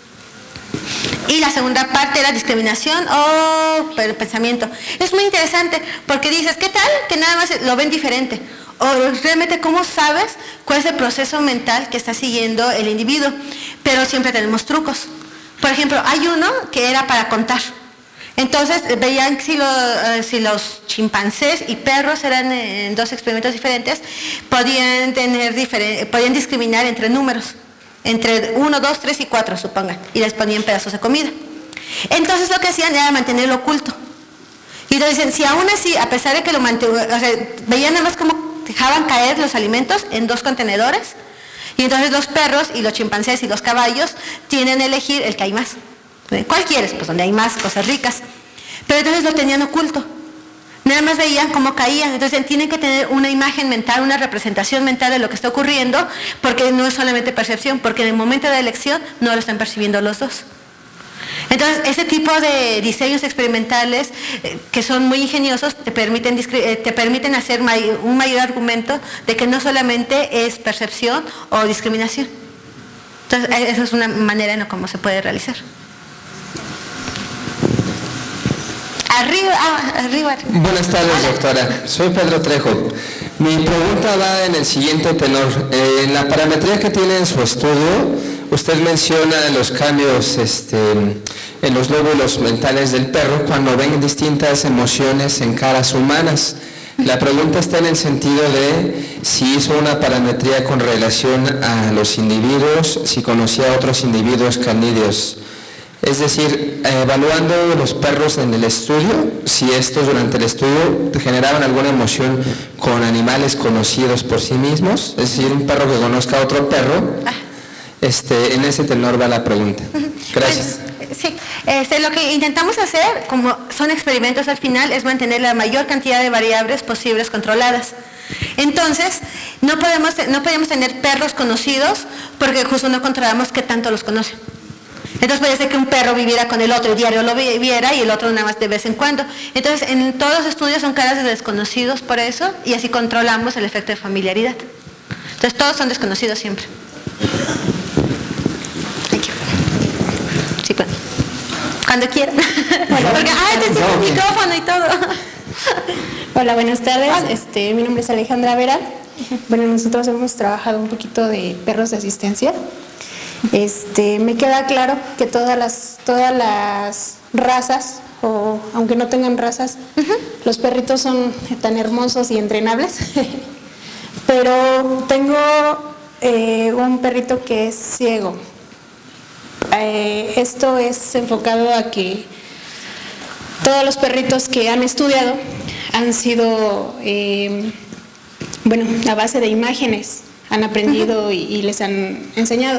Y la segunda parte era discriminación o pensamiento. Es muy interesante porque dices, ¿qué tal? Que nada más lo ven diferente. O realmente, ¿cómo sabes cuál es el proceso mental que está siguiendo el individuo? Pero siempre tenemos trucos. Por ejemplo, hay uno que era para contar. Entonces, veían si, lo, si los chimpancés y perros eran en dos experimentos diferentes, podían, tener diferen, podían discriminar entre números. Entre uno, dos, tres y cuatro, supongan, y les ponían pedazos de comida. Entonces lo que hacían era mantenerlo oculto. Y entonces dicen, si aún así, a pesar de que lo mantenían, o sea, veían nada más cómo dejaban caer los alimentos en dos contenedores, y entonces los perros y los chimpancés y los caballos tienen que elegir el que hay más. ¿Cuál quieres? Pues donde hay más cosas ricas. Pero entonces lo tenían oculto. Nada más veían cómo caían, entonces tienen que tener una imagen mental, una representación mental de lo que está ocurriendo, porque no es solamente percepción, porque en el momento de la elección no lo están percibiendo los dos. Entonces, ese tipo de diseños experimentales eh, que son muy ingeniosos te permiten, eh, te permiten hacer may, un mayor argumento de que no solamente es percepción o discriminación. Entonces, esa es una manera en la cómo se puede realizar. Arriba, ah, arriba. Buenas tardes, doctora. Soy Pedro Trejo. Mi pregunta va en el siguiente tenor. Eh, en la parametría que tiene en su estudio, usted menciona los cambios este, en los lóbulos mentales del perro cuando ven distintas emociones en caras humanas. La pregunta está en el sentido de si hizo una parametría con relación a los individuos, si conocía a otros individuos canídeos. Es decir, evaluando los perros en el estudio, si estos durante el estudio generaban alguna emoción con animales conocidos por sí mismos, es decir, un perro que conozca a otro perro, este, en ese tenor va la pregunta. Gracias. Pues, sí, Este, lo que intentamos hacer, como son experimentos al final, es mantener la mayor cantidad de variables posibles controladas. Entonces, no podemos, no podemos tener perros conocidos porque justo no controlamos qué tanto los conocen. Entonces puede ser que un perro viviera con el otro y diario lo viera y el otro nada más de vez en cuando. Entonces, en todos los estudios son caras de desconocidos por eso y así controlamos el efecto de familiaridad. Entonces, todos son desconocidos siempre. Sí, bueno. Cuando quieran. Bueno, porque, ah, te tengo el micrófono y todo. Hola, buenas tardes. Este, mi nombre es Alejandra Vera. Bueno, nosotros hemos trabajado un poquito de perros de asistencia. Este, me queda claro que todas las, todas las razas, o aunque no tengan razas, uh-huh. los perritos son tan hermosos y entrenables. Pero tengo eh, un perrito que es ciego. Eh, esto es enfocado a que todos los perritos que han estudiado han sido, eh, bueno, a base de imágenes, han aprendido y, y les han enseñado.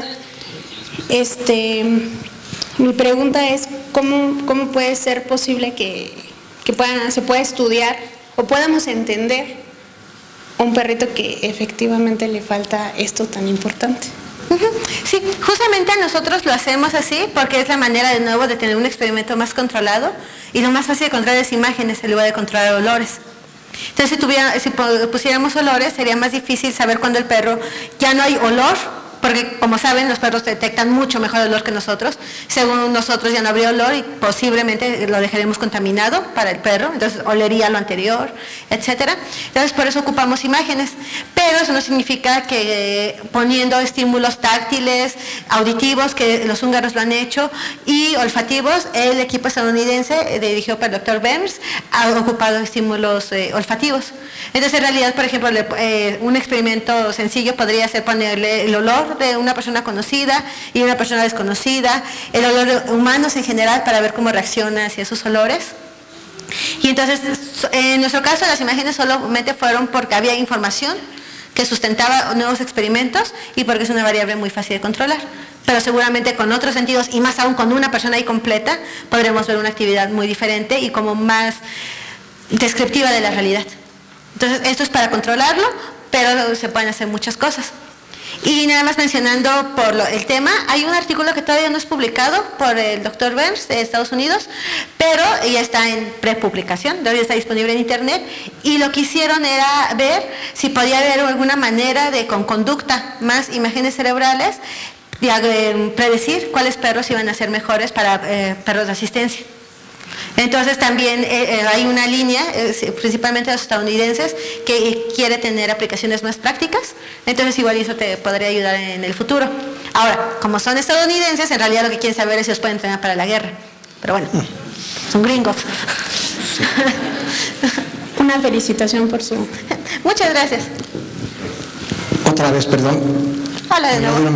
Este, mi pregunta es, ¿cómo, cómo puede ser posible que, que puedan, se pueda estudiar o podamos entender un perrito que efectivamente le falta esto tan importante? Sí, justamente nosotros lo hacemos así porque es la manera de nuevo de tener un experimento más controlado y lo más fácil de controlar es imágenes en lugar de controlar olores. Entonces si, tuviera, si pusiéramos olores sería más difícil saber cuándo el perro ya no hay olor, porque como saben los perros detectan mucho mejor el olor que nosotros. Según nosotros ya no habría olor y posiblemente lo dejaremos contaminado para el perro, entonces olería lo anterior, etcétera. Entonces por eso ocupamos imágenes, pero eso no significa que eh, poniendo estímulos táctiles, auditivos, que los húngaros lo han hecho, y olfativos, el equipo estadounidense dirigido por el doctor Burns ha ocupado estímulos eh, olfativos. Entonces en realidad, por ejemplo, le, eh, un experimento sencillo podría ser ponerle el olor de una persona conocida y una persona desconocida, el olor de humanos en general para ver cómo reacciona hacia esos olores. Y entonces, en nuestro caso, las imágenes solamente fueron porque había información que sustentaba nuevos experimentos y porque es una variable muy fácil de controlar. Pero seguramente con otros sentidos y más aún con una persona ahí completa, podremos ver una actividad muy diferente y como más descriptiva de la realidad. Entonces, esto es para controlarlo, pero se pueden hacer muchas cosas. Y nada más mencionando por lo, el tema, hay un artículo que todavía no es publicado por el doctor Burns de Estados Unidos, pero ya está en prepublicación, todavía está disponible en internet, y lo que hicieron era ver si podía haber alguna manera de, con conducta, más imágenes cerebrales, de, predecir cuáles perros iban a ser mejores para eh, perros de asistencia. Entonces también eh, hay una línea, eh, principalmente los estadounidenses, que quiere tener aplicaciones más prácticas, entonces igual eso te podría ayudar en el futuro. Ahora, como son estadounidenses, en realidad lo que quieren saber es si los pueden entrenar para la guerra, pero bueno, son gringos. Una felicitación por su... Muchas gracias. Otra vez, perdón. Hola de nuevo.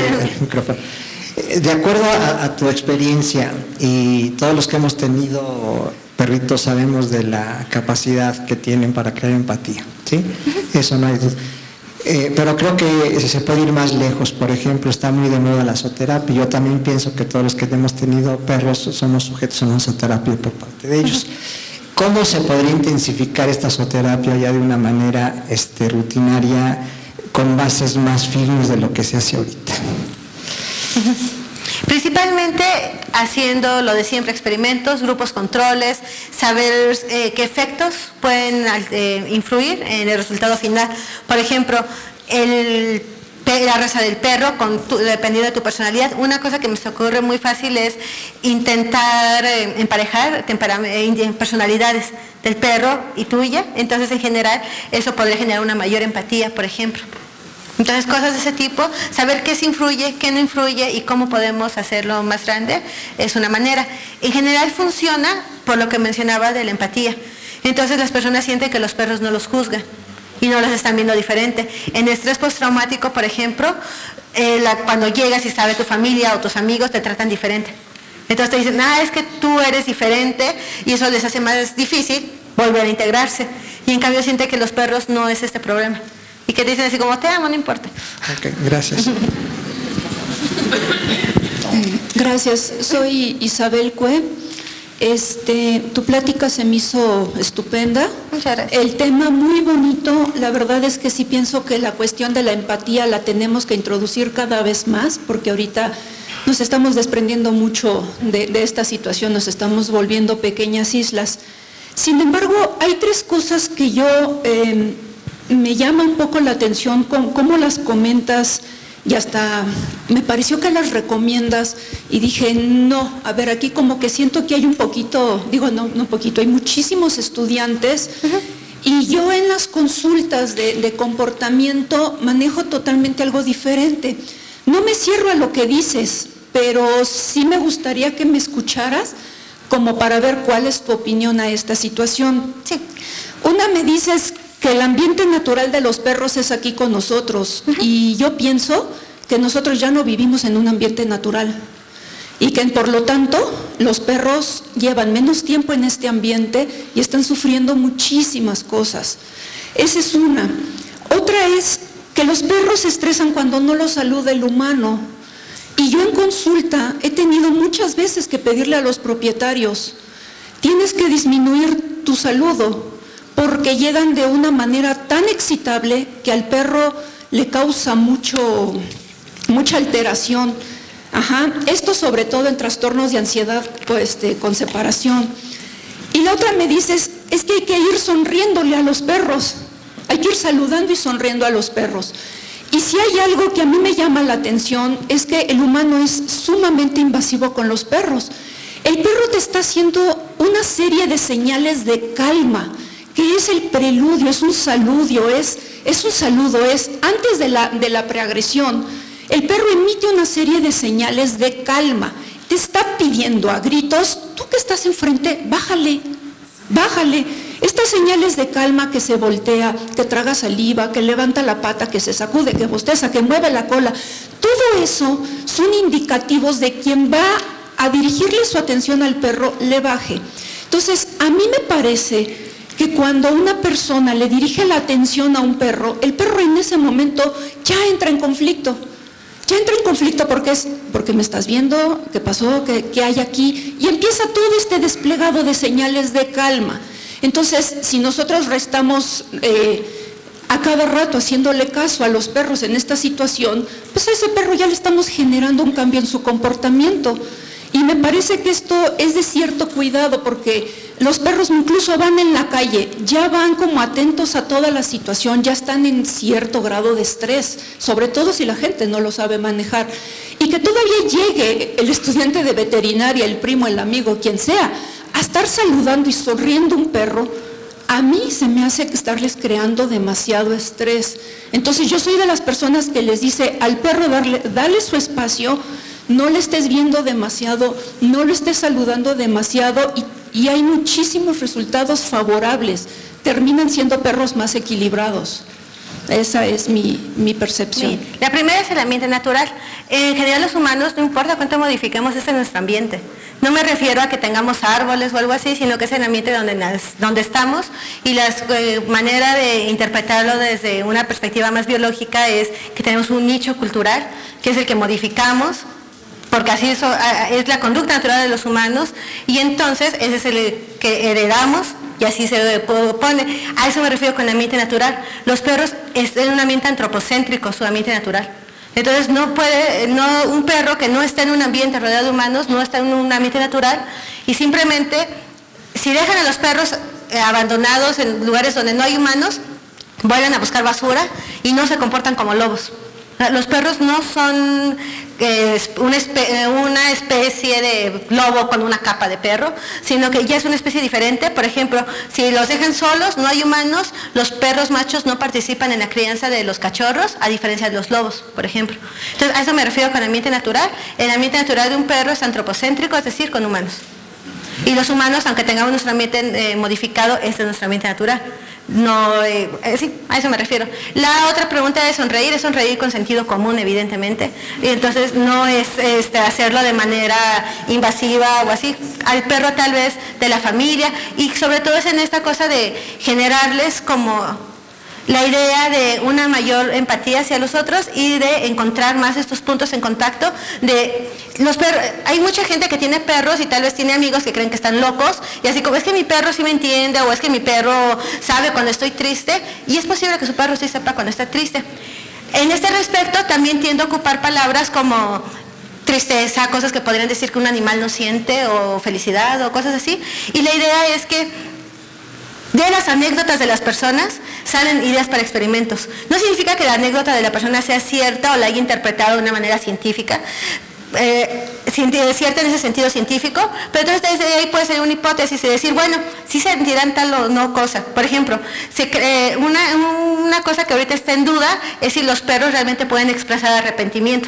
De acuerdo a, a tu experiencia y todos los que hemos tenido perritos sabemos de la capacidad que tienen para crear empatía, ¿sí? Eso no hay duda. Eh, pero creo que se puede ir más lejos. Por ejemplo, está muy de moda la zooterapia. Yo también pienso que todos los que hemos tenido perros somos sujetos a una zooterapia por parte de ellos. ¿Cómo se podría intensificar esta zooterapia ya de una manera este, rutinaria, con bases más firmes de lo que se hace ahorita? Principalmente haciendo lo de siempre, experimentos, grupos controles, saber eh, qué efectos pueden eh, influir en el resultado final. Por ejemplo, el, la raza del perro, con tu, dependiendo de tu personalidad. Una cosa que me se ocurre muy fácil es intentar eh, emparejar eh, personalidades del perro y tuya. Entonces, en general, eso podría generar una mayor empatía, por ejemplo. Entonces, cosas de ese tipo, saber qué se influye, qué no influye y cómo podemos hacerlo más grande, es una manera. En general funciona por lo que mencionaba de la empatía. Entonces, las personas sienten que los perros no los juzgan y no los están viendo diferente. En estrés postraumático, por ejemplo, eh, la, cuando llegas y sabe tu familia o tus amigos te tratan diferente. Entonces te dicen, ah, es que tú eres diferente, y eso les hace más difícil volver a integrarse. Y en cambio siente que los perros no es este problema. Y que te dicen así como, te amo, no importa. Ok, gracias. Gracias, soy Isabel Cue. Este, tu plática se me hizo estupenda. Muchas gracias. El tema muy bonito, la verdad es que sí pienso que la cuestión de la empatía la tenemos que introducir cada vez más, porque ahorita nos estamos desprendiendo mucho de, de esta situación, nos estamos volviendo pequeñas islas. Sin embargo, hay tres cosas que yo eh, me llama un poco la atención, con, cómo las comentas, y hasta me pareció que las recomiendas, y dije, no, a ver, aquí como que siento que hay un poquito, digo, no, no un poquito, hay muchísimos estudiantes, uh-huh. Y yo en las consultas de, de comportamiento manejo totalmente algo diferente. No me cierro a lo que dices, pero sí me gustaría que me escucharas como para ver cuál es tu opinión a esta situación. Sí. Una, me dices que el ambiente natural de los perros es aquí con nosotros, uh-huh. Y yo pienso que nosotros ya no vivimos en un ambiente natural y que por lo tanto los perros llevan menos tiempo en este ambiente y están sufriendo muchísimas cosas. Esa es una. Otra es que los perros se estresan cuando no los saluda el humano, y yo en consulta he tenido muchas veces que pedirle a los propietarios, tienes que disminuir tu saludo, porque llegan de una manera tan excitable que al perro le causa mucho, mucha alteración. Ajá. Esto sobre todo en trastornos de ansiedad, pues, de, con separación. Y la otra me dices, es que hay que ir sonriéndole a los perros, hay que ir saludando y sonriendo a los perros. Y si hay algo que a mí me llama la atención, es que el humano es sumamente invasivo con los perros. El perro te está haciendo una serie de señales de calma, que es el preludio, es un saludio, es, es un saludo, es antes de la, de la preagresión. El perro emite una serie de señales de calma, te está pidiendo a gritos, tú que estás enfrente, bájale, bájale. Estas señales de calma, que se voltea, que traga saliva, que levanta la pata, que se sacude, que bosteza, que mueve la cola, todo eso son indicativos de quien va a dirigirle su atención al perro, le baje. Entonces, a mí me parece que cuando una persona le dirige la atención a un perro, el perro en ese momento ya entra en conflicto. Ya entra en conflicto porque es, porque me estás viendo, qué pasó, qué, qué hay aquí, y empieza todo este desplegado de señales de calma. Entonces, si nosotros restamos eh, a cada rato haciéndole caso a los perros en esta situación, pues a ese perro ya le estamos generando un cambio en su comportamiento. Y me parece que esto es de cierto cuidado, porque los perros incluso van en la calle, ya van como atentos a toda la situación, ya están en cierto grado de estrés, sobre todo si la gente no lo sabe manejar. Y que todavía llegue el estudiante de veterinaria, el primo, el amigo, quien sea, a estar saludando y sonriendo un perro, a mí se me hace que estarles creando demasiado estrés. Entonces yo soy de las personas que les dice al perro darle, darle su espacio, no le estés viendo demasiado, no lo estés saludando demasiado, y, y hay muchísimos resultados favorables, terminan siendo perros más equilibrados. Esa es mi, mi percepción. Sí. La primera es el ambiente natural. En general los humanos, no importa cuánto modifiquemos, es en nuestro ambiente. No me refiero a que tengamos árboles o algo así, sino que es el ambiente donde, donde estamos, y la eh, manera de interpretarlo desde una perspectiva más biológica es que tenemos un nicho cultural, que es el que modificamos, porque así eso, es la conducta natural de los humanos, y entonces ese es el que heredamos, y así se pone. A eso me refiero con el ambiente natural. Los perros es un ambiente antropocéntrico, su ambiente natural. Entonces no puede, no, un perro que no está en un ambiente rodeado de humanos, no está en un ambiente natural, y simplemente si dejan a los perros eh, abandonados en lugares donde no hay humanos, vuelven a buscar basura y no se comportan como lobos. Los perros no son eh, una, espe una especie de lobo con una capa de perro, sino que ya es una especie diferente. Por ejemplo, si los dejan solos, no hay humanos, los perros machos no participan en la crianza de los cachorros, a diferencia de los lobos, por ejemplo. Entonces, a eso me refiero con ambiente natural. El ambiente natural de un perro es antropocéntrico, es decir, con humanos. Y los humanos, aunque tengamos nuestro ambiente eh, modificado, este es nuestro ambiente natural. No, eh, eh, sí, a eso me refiero. La otra pregunta de sonreír es sonreír con sentido común, evidentemente. Y entonces no es este, hacerlo de manera invasiva o así. Al perro tal vez de la familia, y sobre todo es en esta cosa de generarles como la idea de una mayor empatía hacia los otros y de encontrar más estos puntos en contacto. De los perros, hay mucha gente que tiene perros y tal vez tiene amigos que creen que están locos y así como es que mi perro sí me entiende o es que mi perro sabe cuando estoy triste, y es posible que su perro sí sepa cuando está triste. En este respecto también tiendo a ocupar palabras como tristeza, cosas que podrían decir que un animal no siente, o felicidad o cosas así, y la idea es que de las anécdotas de las personas salen ideas para experimentos. No significa que la anécdota de la persona sea cierta o la haya interpretado de una manera científica, eh, cierta en ese sentido científico, pero entonces desde ahí puede ser una hipótesis y decir, bueno, si sentirán tal o no cosa. Por ejemplo, se cree una, una cosa que ahorita está en duda es si los perros realmente pueden expresar arrepentimiento.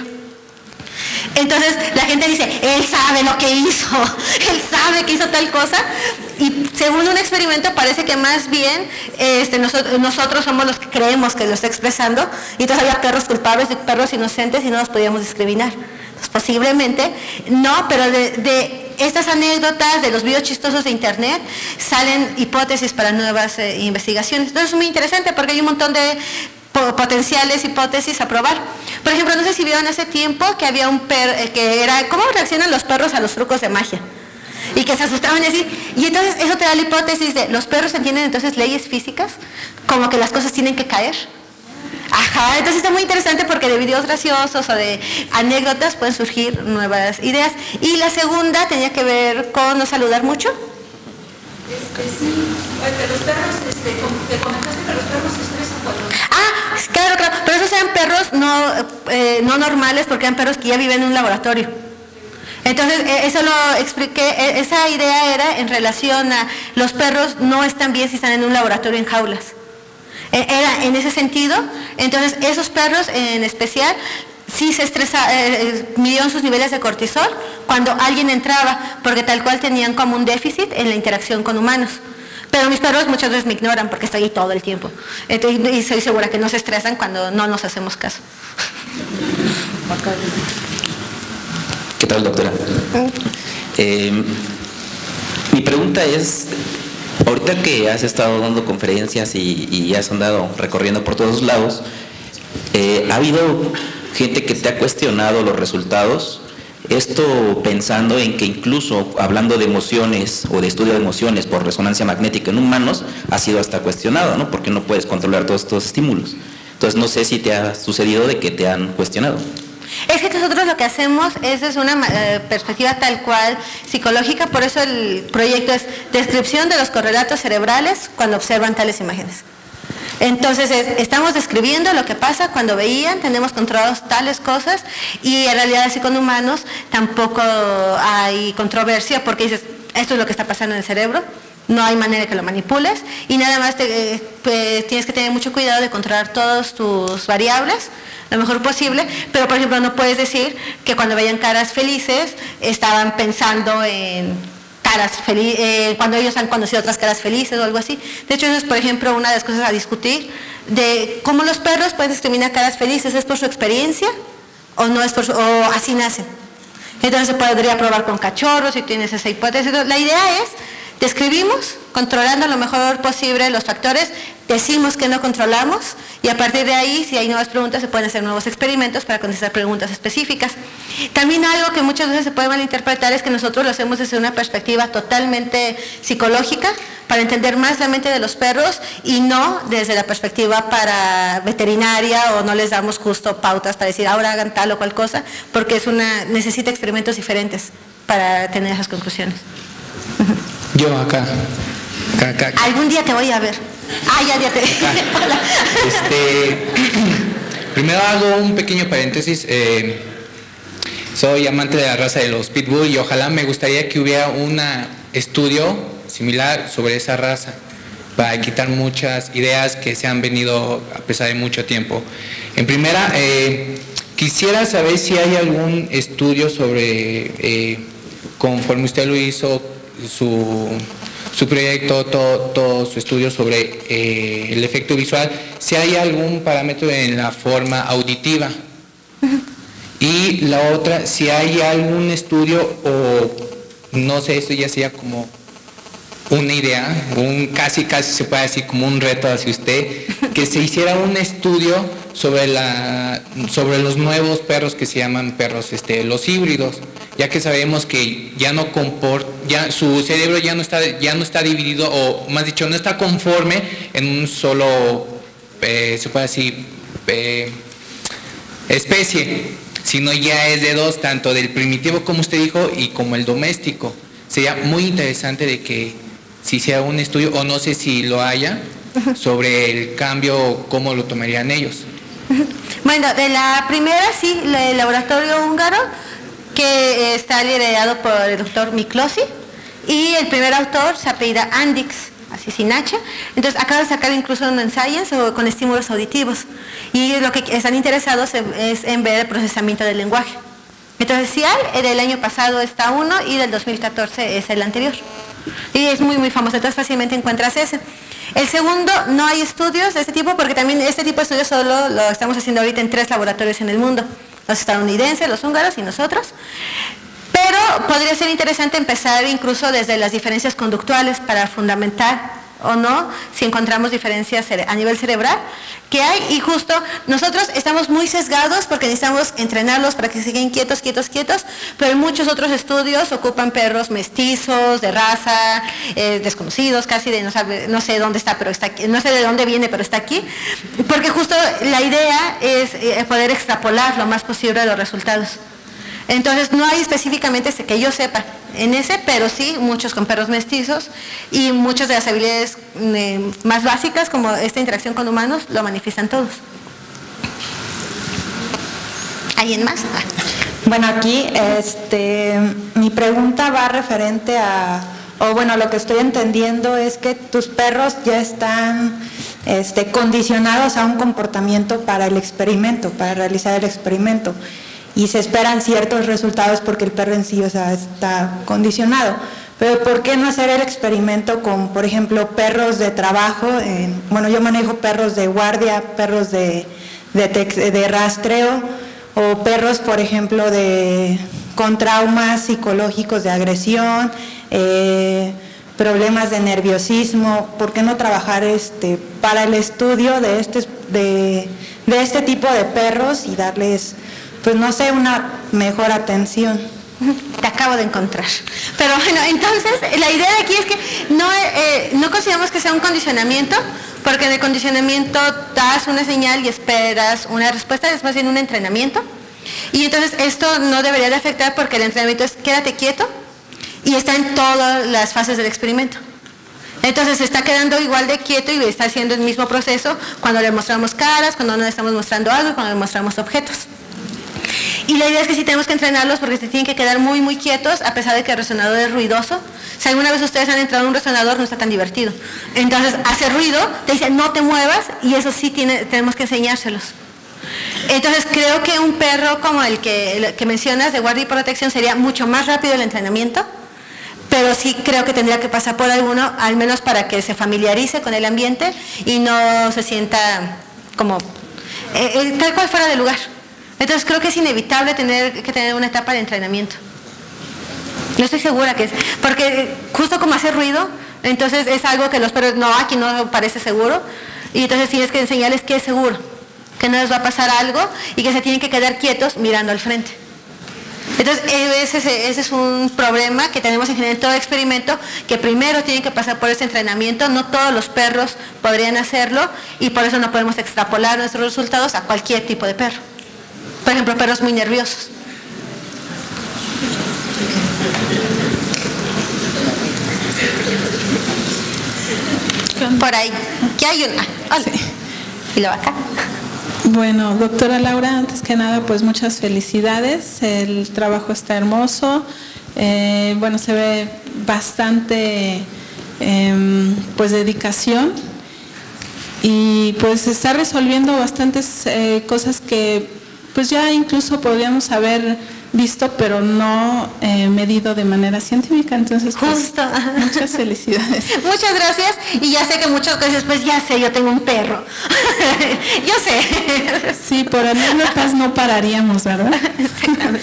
Entonces la gente dice, él sabe lo que hizo, él sabe que hizo tal cosa, y según un experimento parece que más bien este, nosotros, nosotros somos los que creemos que lo está expresando, y entonces había perros culpables y perros inocentes y no los podíamos discriminar. Entonces posiblemente no, pero de, de estas anécdotas, de los videos chistosos de internet, salen hipótesis para nuevas eh, investigaciones. Entonces es muy interesante porque hay un montón de potenciales hipótesis a probar. Por ejemplo, no sé si vieron hace tiempo que había un perro, eh, que era, ¿cómo reaccionan los perros a los trucos de magia? Y que se asustaban y así. Y entonces eso te da la hipótesis de, ¿los perros entienden entonces leyes físicas? Como que las cosas tienen que caer. Ajá, entonces está muy interesante porque de videos graciosos o de anécdotas pueden surgir nuevas ideas. Y la segunda tenía que ver con no saludar mucho. Este, sí, de los perros, este, te comentaste que los perros se estresan cuando... Ah, claro, claro, pero esos eran perros no, eh, no normales porque eran perros que ya viven en un laboratorio. Entonces, eh, eso lo expliqué, eh, esa idea era en relación a los perros no están bien si están en un laboratorio en jaulas. Eh, era en ese sentido, entonces esos perros en especial sí se estresa, eh, midieron sus niveles de cortisol cuando alguien entraba, porque tal cual tenían como un déficit en la interacción con humanos. Pero mis perros muchas veces me ignoran porque estoy ahí todo el tiempo. Entonces, y estoy segura que no se estresan cuando no nos hacemos caso. ¿Qué tal, doctora? Eh, mi pregunta es, ahorita que has estado dando conferencias y, y has andado recorriendo por todos lados, eh, ¿ha habido gente que te ha cuestionado los resultados? Esto pensando en que incluso hablando de emociones o de estudio de emociones por resonancia magnética en humanos ha sido hasta cuestionado, ¿no? Porque no puedes controlar todos estos estímulos. Entonces no sé si te ha sucedido de que te han cuestionado. Es que nosotros lo que hacemos es desde una eh, perspectiva tal cual psicológica, por eso el proyecto es descripción de los correlatos cerebrales cuando observan tales imágenes. Entonces es, estamos describiendo lo que pasa cuando veían, tenemos controlados tales cosas, y en realidad así con humanos tampoco hay controversia porque dices, esto es lo que está pasando en el cerebro, no hay manera que lo manipules, y nada más te, eh, pues, tienes que tener mucho cuidado de controlar todas tus variables lo mejor posible, pero por ejemplo no puedes decir que cuando veían caras felices estaban pensando en caras felices, eh, cuando ellos han conocido otras caras felices o algo así. De hecho eso es por ejemplo una de las cosas a discutir, de cómo los perros pueden discriminar caras felices, ¿es por su experiencia o no es por su, o así nacen? Entonces se podría probar con cachorros si tienes esa hipótesis. La idea es, describimos, controlando lo mejor posible los factores, decimos que no controlamos, y a partir de ahí, si hay nuevas preguntas, se pueden hacer nuevos experimentos para contestar preguntas específicas. También algo que muchas veces se puede malinterpretar es que nosotros lo hacemos desde una perspectiva totalmente psicológica, para entender más la mente de los perros, y no desde la perspectiva para veterinaria, o no les damos justo pautas para decir ahora hagan tal o cual cosa, porque es una, necesita experimentos diferentes para tener esas conclusiones. Yo acá. Acá, acá, acá. Algún día te voy a ver. Ah, ya, ya te... Hola. Este, primero hago un pequeño paréntesis. Eh, soy amante de la raza de los Pitbull y ojalá me gustaría que hubiera un estudio similar sobre esa raza para quitar muchas ideas que se han venido a pesar de mucho tiempo. En primera, eh, quisiera saber si hay algún estudio sobre, eh, conforme usted lo hizo, su... su proyecto, todo, todo su estudio sobre eh, el efecto visual, si hay algún parámetro en la forma auditiva. Y la otra, si hay algún estudio, o no sé, esto ya sería como una idea, un casi casi se puede decir como un reto hacia usted, que se hiciera un estudio sobre la sobre los nuevos perros que se llaman perros este los híbridos, ya que sabemos que ya no comport, ya su cerebro ya no está ya no está dividido, o más dicho no está conforme en un solo eh, se puede decir eh, especie, sino ya es de dos, tanto del primitivo como usted dijo y como el doméstico. Sería muy interesante de que si sea un estudio, o no sé si lo haya, sobre el cambio, cómo lo tomarían ellos. Bueno, de la primera sí, el laboratorio húngaro, que está liderado por el doctor Miklosi, y el primer autor se apellida Andix, así sin H. Entonces acaba de sacar incluso un ensayo con estímulos auditivos, y lo que están interesados es en ver el procesamiento del lenguaje. Entonces sí hay, del año pasado está uno y del dos mil catorce es el anterior. Y es muy muy famoso, entonces fácilmente encuentras ese. El segundo, no hay estudios de este tipo, porque también este tipo de estudios solo lo estamos haciendo ahorita en tres laboratorios en el mundo. Los estadounidenses, los húngaros y nosotros. Pero podría ser interesante empezar incluso desde las diferencias conductuales para fundamentar o no, si encontramos diferencias a nivel cerebral que hay, y justo nosotros estamos muy sesgados porque necesitamos entrenarlos para que sigan quietos, quietos, quietos, pero muchos otros estudios ocupan perros mestizos, de raza, eh, desconocidos, casi de no, sabe, no sé dónde está, pero está aquí, no sé de dónde viene, pero está aquí, porque justo la idea es eh, poder extrapolar lo más posible de los resultados. Entonces no hay específicamente que yo sepa en ese, pero sí muchos con perros mestizos, y muchas de las habilidades eh, más básicas como esta interacción con humanos lo manifiestan todos. ¿Alguien más? Ah. Bueno, aquí este, mi pregunta va referente a, o bueno, lo que estoy entendiendo es que tus perros ya están este, condicionados a un comportamiento para el experimento, para realizar el experimento. Y se esperan ciertos resultados porque el perro en sí, o sea, está condicionado. Pero ¿por qué no hacer el experimento con, por ejemplo, perros de trabajo? En, bueno, yo manejo perros de guardia, perros de, de, tex, de rastreo, o perros, por ejemplo, de, con traumas psicológicos de agresión, eh, problemas de nerviosismo. ¿Por qué no trabajar este, para el estudio de este, de, de este tipo de perros y darles, pues no sé, una mejor atención? Te acabo de encontrar. Pero bueno, entonces, la idea de aquí es que no, eh, no consideramos que sea un condicionamiento, porque en el condicionamiento das una señal y esperas una respuesta, es más bien un entrenamiento. Y entonces esto no debería de afectar, porque el entrenamiento es quédate quieto, y está en todas las fases del experimento. Entonces se está quedando igual de quieto y está haciendo el mismo proceso cuando le mostramos caras, cuando no le estamos mostrando algo y cuando le mostramos objetos. Y la idea es que sí tenemos que entrenarlos, porque se tienen que quedar muy muy quietos, a pesar de que el resonador es ruidoso. Si alguna vez ustedes han entrado en un resonador, no está tan divertido. Entonces hace ruido, te dice no te muevas, y eso sí tiene, tenemos que enseñárselos. Entonces creo que un perro como el que, el que mencionas, de guardia y protección, sería mucho más rápido el entrenamiento, pero sí creo que tendría que pasar por alguno, al menos para que se familiarice con el ambiente y no se sienta como eh, eh, tal cual fuera de lugar. Entonces creo que es inevitable tener que tener una etapa de entrenamiento. No estoy segura que es, porque justo como hace ruido, entonces es algo que los perros, no, aquí no parece seguro, y entonces tienes que enseñarles que es seguro, que no les va a pasar algo y que se tienen que quedar quietos mirando al frente. Entonces ese, ese es un problema que tenemos en general en todo experimento, que primero tienen que pasar por ese entrenamiento. No todos los perros podrían hacerlo, y por eso no podemos extrapolar nuestros resultados a cualquier tipo de perro. Por ejemplo, perros muy nerviosos. Por ahí. ¿Qué hay una? Hola. Sí. ¿Y la vaca? Bueno, doctora Laura, antes que nada, pues muchas felicidades. El trabajo está hermoso. Eh, bueno, se ve bastante eh, pues dedicación, y pues se está resolviendo bastantes eh, cosas que pues ya incluso podríamos haber visto, pero no eh, medido de manera científica. Entonces, pues, justo. Muchas felicidades. Muchas gracias. Y ya sé que muchas veces, pues ya sé, yo tengo un perro. Yo sé. Sí, por anécdotas no pararíamos, ¿verdad?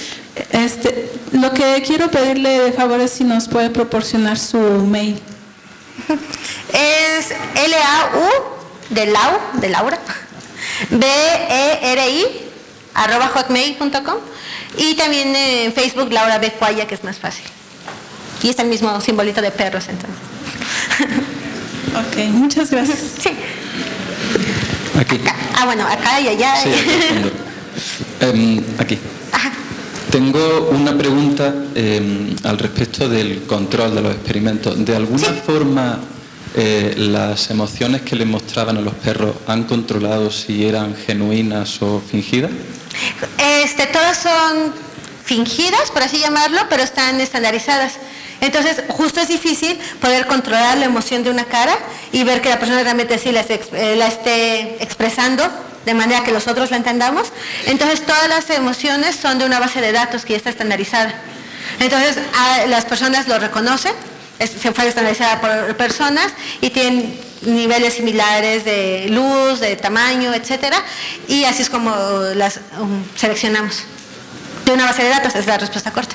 Este, lo que quiero pedirle de favor es si nos puede proporcionar su mail. Es L A U de Lau, de Laura, B E R I, arroba hotmail punto com, y también en Facebook Laura B. Cuaya, que es más fácil. Y está el mismo simbolito de perros, entonces. Ok, muchas gracias. Sí. Aquí. Acá. Ah, bueno, acá y allá. Sí, um, aquí. Ajá. Tengo una pregunta eh, al respecto del control de los experimentos. ¿De alguna ¿Sí? forma eh, las emociones que le mostraban a los perros han controlado si eran genuinas o fingidas? Este, todas son fingidas, por así llamarlo, pero están estandarizadas. Entonces, justo es difícil poder controlar la emoción de una cara y ver que la persona realmente sí la, eh, la esté expresando de manera que los otros la entendamos. Entonces, todas las emociones son de una base de datos que ya está estandarizada. Entonces, a, las personas lo reconocen, es, se fue estandarizada por personas y tienen niveles similares de luz, de tamaño, etcétera, y así es como las um, seleccionamos. De una base de datos es la respuesta corta.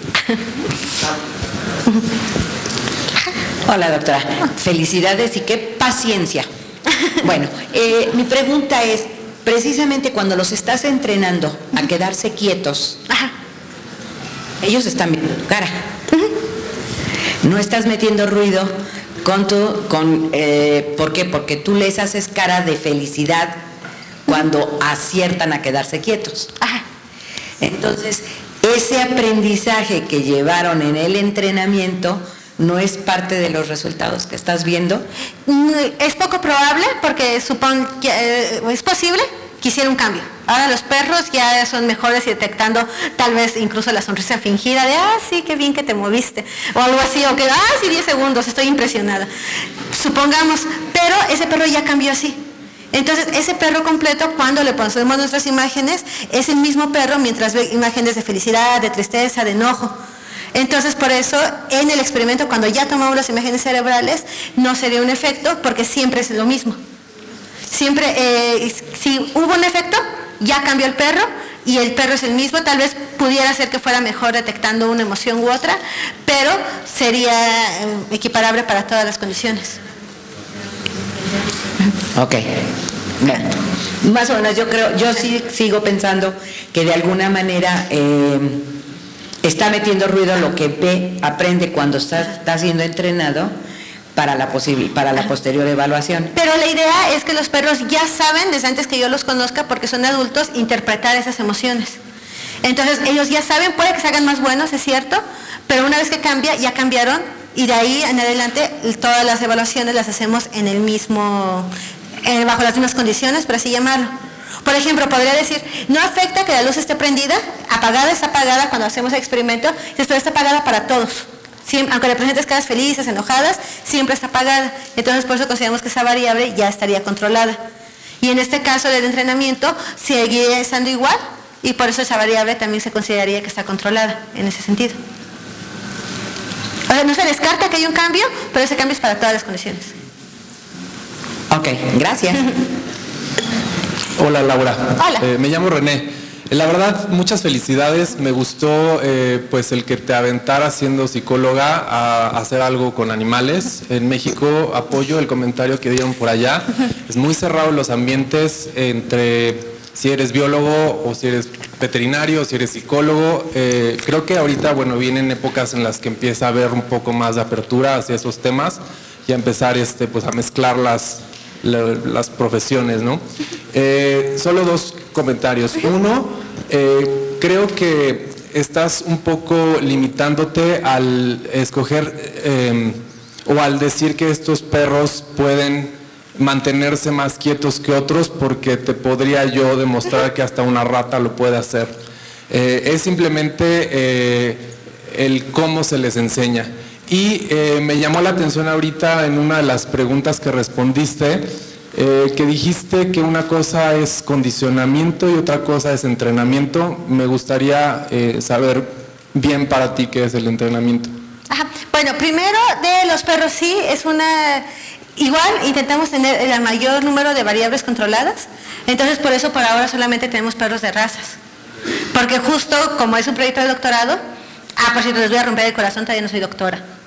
Hola, doctora. Felicidades y qué paciencia. Bueno, eh, mi pregunta es, precisamente cuando los estás entrenando a quedarse quietos, Ajá. ellos están viendo tu cara. No estás metiendo ruido con tu... Con, eh, ¿Por qué? Porque tú les haces cara de felicidad cuando aciertan a quedarse quietos. Ajá. Entonces, ese aprendizaje que llevaron en el entrenamiento no es parte de los resultados que estás viendo. Es poco probable porque supongo que eh, es posible que hiciera un cambio. Ahora los perros ya son mejores y detectando tal vez incluso la sonrisa fingida de, ah, sí, qué bien que te moviste, o algo así, o que, ah, sí, diez segundos, estoy impresionada. Supongamos, pero ese perro ya cambió así. Entonces, ese perro completo, cuando le ponemos nuestras imágenes, es el mismo perro mientras ve imágenes de felicidad, de tristeza, de enojo. Entonces, por eso, en el experimento, cuando ya tomamos las imágenes cerebrales, no se dio un efecto, porque siempre es lo mismo. Siempre, eh, si hubo un efecto, ya cambió el perro, y el perro es el mismo. Tal vez pudiera ser que fuera mejor detectando una emoción u otra, pero sería eh, equiparable para todas las condiciones. Ok. Bueno, más o menos yo creo, yo sí sigo pensando que de alguna manera eh, está metiendo ruido lo que ve, aprende cuando está, está siendo entrenado para la posible, para la posterior evaluación. Pero la idea es que los perros ya saben, desde antes que yo los conozca, porque son adultos, interpretar esas emociones. Entonces ellos ya saben, puede que se hagan más buenos, es cierto, pero una vez que cambia, ya cambiaron, y de ahí en adelante todas las evaluaciones las hacemos en el mismo, eh, bajo las mismas condiciones, por así llamarlo. Por ejemplo, podría decir, no afecta que la luz esté prendida, apagada está apagada cuando hacemos el experimento, pero está apagada para todos. Siempre, aunque le presentes caras felices, enojadas, siempre está apagada. Entonces, por eso consideramos que esa variable ya estaría controlada. Y en este caso del entrenamiento, seguiría estando igual, y por eso esa variable también se consideraría que está controlada en ese sentido. O sea, no se descarta que hay un cambio, pero ese cambio es para todas las condiciones. Ok, gracias. Hola, Laura. Hola. Eh, me llamo René. La verdad, muchas felicidades. Me gustó eh, pues el que te aventara siendo psicóloga a hacer algo con animales. En México apoyo el comentario que dieron por allá. Es muy cerrado los ambientes entre si eres biólogo o si eres veterinario o si eres psicólogo. Eh, creo que ahorita, bueno, vienen épocas en las que empieza a haber un poco más de apertura hacia esos temas y a empezar este, pues, a mezclar las, las profesiones, ¿no? Eh, solo dos comentarios. Uno, eh, creo que estás un poco limitándote al escoger eh, o al decir que estos perros pueden mantenerse más quietos que otros, porque te podría yo demostrar que hasta una rata lo puede hacer. Eh, es simplemente eh, el cómo se les enseña. Y eh, me llamó la atención ahorita en una de las preguntas que respondiste, eh, que dijiste que una cosa es condicionamiento y otra cosa es entrenamiento. Me gustaría eh, saber bien para ti qué es el entrenamiento. Ajá. Bueno, primero de los perros sí, es una... Igual intentamos tener el mayor número de variables controladas, entonces por eso por ahora solamente tenemos perros de razas. Porque justo como es un proyecto de doctorado, ah, por cierto, les voy a romper el corazón, todavía no soy doctora.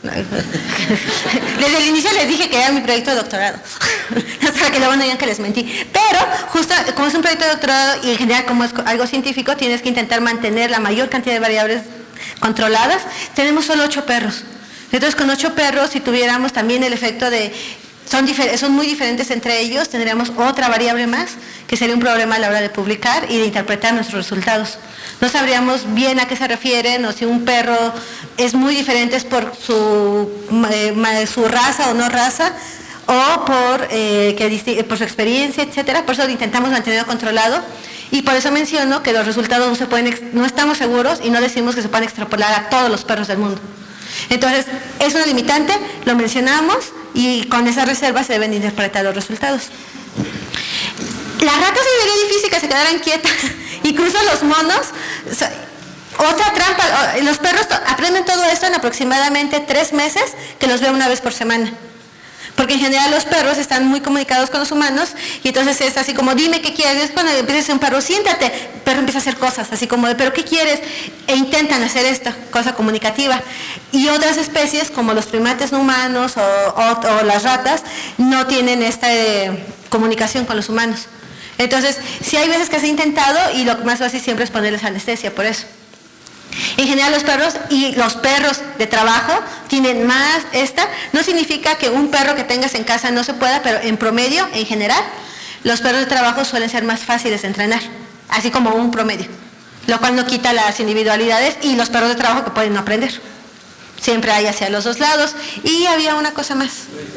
Desde el inicio les dije que era mi proyecto de doctorado, hasta que luego no digan que les mentí. Pero justo como es un proyecto de doctorado y en general como es algo científico, tienes que intentar mantener la mayor cantidad de variables controladas. Tenemos solo ocho perros. Entonces con ocho perros, si tuviéramos también el efecto de... Son, son muy diferentes entre ellos, tendríamos otra variable más, que sería un problema a la hora de publicar y de interpretar nuestros resultados. No sabríamos bien a qué se refieren, o si un perro es muy diferente es por su, eh, su raza o no raza, o por, eh, que, por su experiencia, etcétera. Por eso intentamos mantenerlo controlado. Y por eso menciono que los resultados no, se pueden, no estamos seguros y no decimos que se puedan extrapolar a todos los perros del mundo. Entonces, es una limitante, lo mencionamos, y con esa reserva se deben interpretar los resultados. Las ratas sería difícil que se quedaran quietas, incluso los monos. Otra trampa, los perros aprenden todo esto en aproximadamente tres meses, que los veo una vez por semana. Porque en general los perros están muy comunicados con los humanos, y entonces es así como, dime qué quieres. Cuando empieza a ser un perro, siéntate, el perro empieza a hacer cosas, así como de, pero ¿qué quieres? E intentan hacer esta cosa comunicativa. Y otras especies, como los primates no humanos o, o, o las ratas, no tienen esta eh, comunicación con los humanos. Entonces, sí hay veces que se ha intentado, y lo más fácil siempre es ponerles anestesia, por eso. En general los perros y los perros de trabajo tienen más esta. No significa que un perro que tengas en casa no se pueda, pero en promedio, en general, los perros de trabajo suelen ser más fáciles de entrenar, así como un promedio, lo cual no quita las individualidades y los perros de trabajo que pueden no aprender. Siempre hay hacia los dos lados. Y había una cosa más.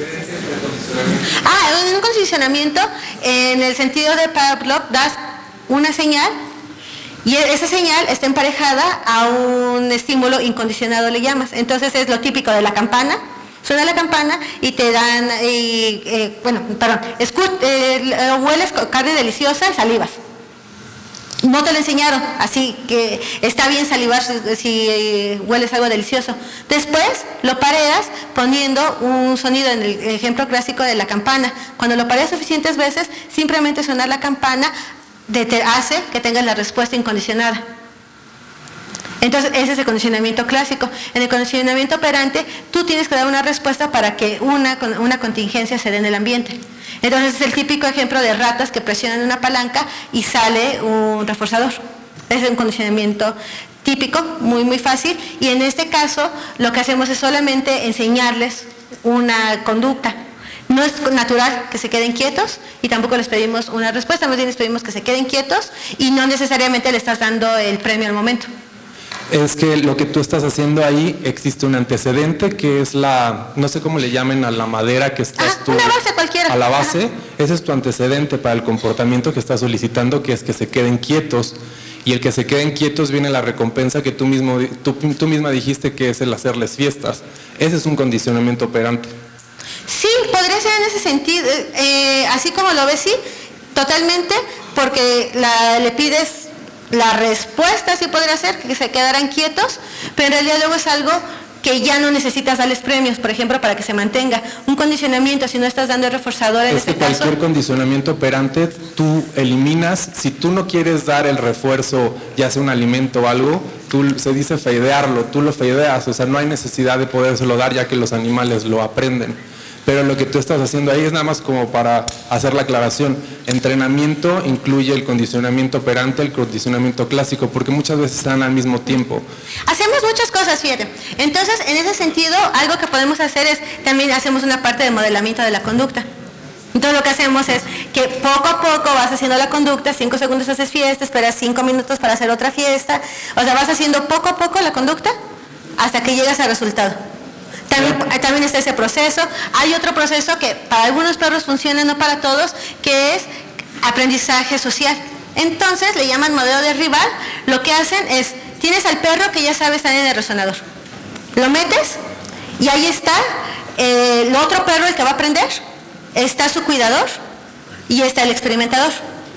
Ah, en un condicionamiento, en el sentido de Pavlov, das una señal y esa señal está emparejada a un estímulo incondicionado, le llamas. Entonces es lo típico de la campana. Suena la campana y te dan, eh, eh, bueno, perdón, eh, hueles carne deliciosa y salivas. No te lo enseñaron, así que está bien salivar si, si eh, hueles algo delicioso. Después lo pareas poniendo un sonido en el ejemplo clásico de la campana. Cuando lo pareas suficientes veces, simplemente sonar la campana de, te hace que tengas la respuesta incondicionada. Entonces ese es el condicionamiento clásico. En el condicionamiento operante tú tienes que dar una respuesta para que una, una contingencia se dé en el ambiente. Entonces es el típico ejemplo de ratas que presionan una palanca y sale un reforzador. Es un condicionamiento típico, muy muy fácil, y en este caso lo que hacemos es solamente enseñarles una conducta. No es natural que se queden quietos y tampoco les pedimos una respuesta, más bien les pedimos que se queden quietos y no necesariamente le estás dando el premio al momento. Es que lo que tú estás haciendo ahí, existe un antecedente que es la, no sé cómo le llamen a la madera que estás ah, tú, una base cualquiera. A la base, ese es tu antecedente para el comportamiento que estás solicitando, que es que se queden quietos, y el que se queden quietos viene la recompensa que tú, mismo, tú, tú misma dijiste que es el hacerles fiestas. Ese es un condicionamiento operante. Sí, podría ser en ese sentido, eh, así como lo ves, sí, totalmente, porque la, le pides... La respuesta sí podría ser que se quedaran quietos, pero en realidad luego es algo que ya no necesitas darles premios, por ejemplo, para que se mantenga. Un condicionamiento, si no estás dando el reforzador en este caso... Es que cualquier condicionamiento operante, tú eliminas, si tú no quieres dar el refuerzo, ya sea un alimento o algo, tú, se dice feidearlo, tú lo feideas, o sea, no hay necesidad de podérselo dar ya que los animales lo aprenden. Pero lo que tú estás haciendo ahí es nada más como para hacer la aclaración. Entrenamiento incluye el condicionamiento operante, el condicionamiento clásico, porque muchas veces están al mismo tiempo. Hacemos muchas cosas, fíjate. Entonces, en ese sentido, algo que podemos hacer es, también hacemos una parte de modelamiento de la conducta. Entonces lo que hacemos es que poco a poco vas haciendo la conducta, cinco segundos haces fiesta, esperas cinco minutos para hacer otra fiesta. O sea, vas haciendo poco a poco la conducta hasta que llegas al resultado. También, también está ese proceso. Hay otro proceso que para algunos perros funciona, no para todos, que es aprendizaje social. Entonces le llaman modelo de rival. Lo que hacen es, tienes al perro que ya sabe estar en el resonador, lo metes y ahí está eh, el otro perro, el que va a aprender, está su cuidador y está el experimentador.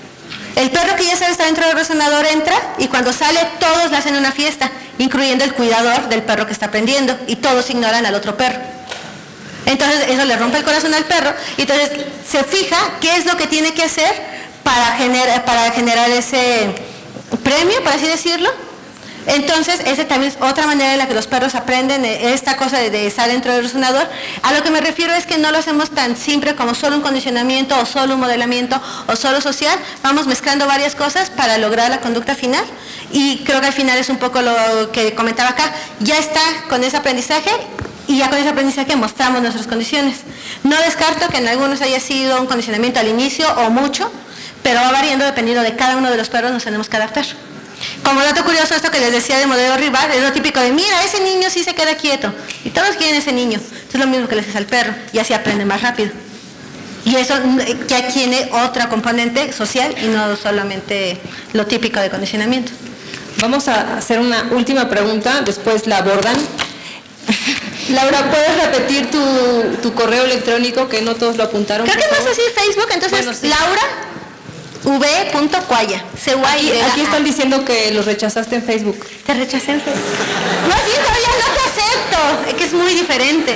El perro que ya sabe estar dentro del resonador entra y cuando sale todos le hacen una fiesta, incluyendo el cuidador del perro que está aprendiendo, y todos ignoran al otro perro. Entonces eso le rompe el corazón al perro y entonces se fija qué es lo que tiene que hacer para generar, para generar ese premio, por así decirlo. Entonces, esa también es otra manera en la que los perros aprenden esta cosa de, de estar dentro del resonador. A lo que me refiero es que no lo hacemos tan simple como solo un condicionamiento o solo un modelamiento o solo social. Vamos mezclando varias cosas para lograr la conducta final. Y creo que al final es un poco lo que comentaba acá. Ya está con ese aprendizaje y ya con ese aprendizaje mostramos nuestras condiciones. No descarto que en algunos haya sido un condicionamiento al inicio o mucho, pero va variando dependiendo de cada uno de los perros, nos tenemos que adaptar. Como dato curioso, esto que les decía del modelo rival, es lo típico de, mira, ese niño sí se queda quieto, y todos quieren ese niño. Entonces es lo mismo que les hace al perro, y así aprende más rápido. Y eso ya tiene otra componente social y no solamente lo típico de condicionamiento. Vamos a hacer una última pregunta, después la abordan. Laura, ¿puedes repetir tu, tu correo electrónico, que no todos lo apuntaron? Creo que no sé si Facebook, entonces bueno, sí. Laura v punto cuaya, C U A Y. Aquí, aquí están diciendo que los rechazaste en Facebook. Te rechacé en Facebook. No, sí, todavía no te acepto, es que es muy diferente.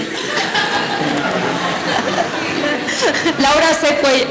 Laura C. Cuaya.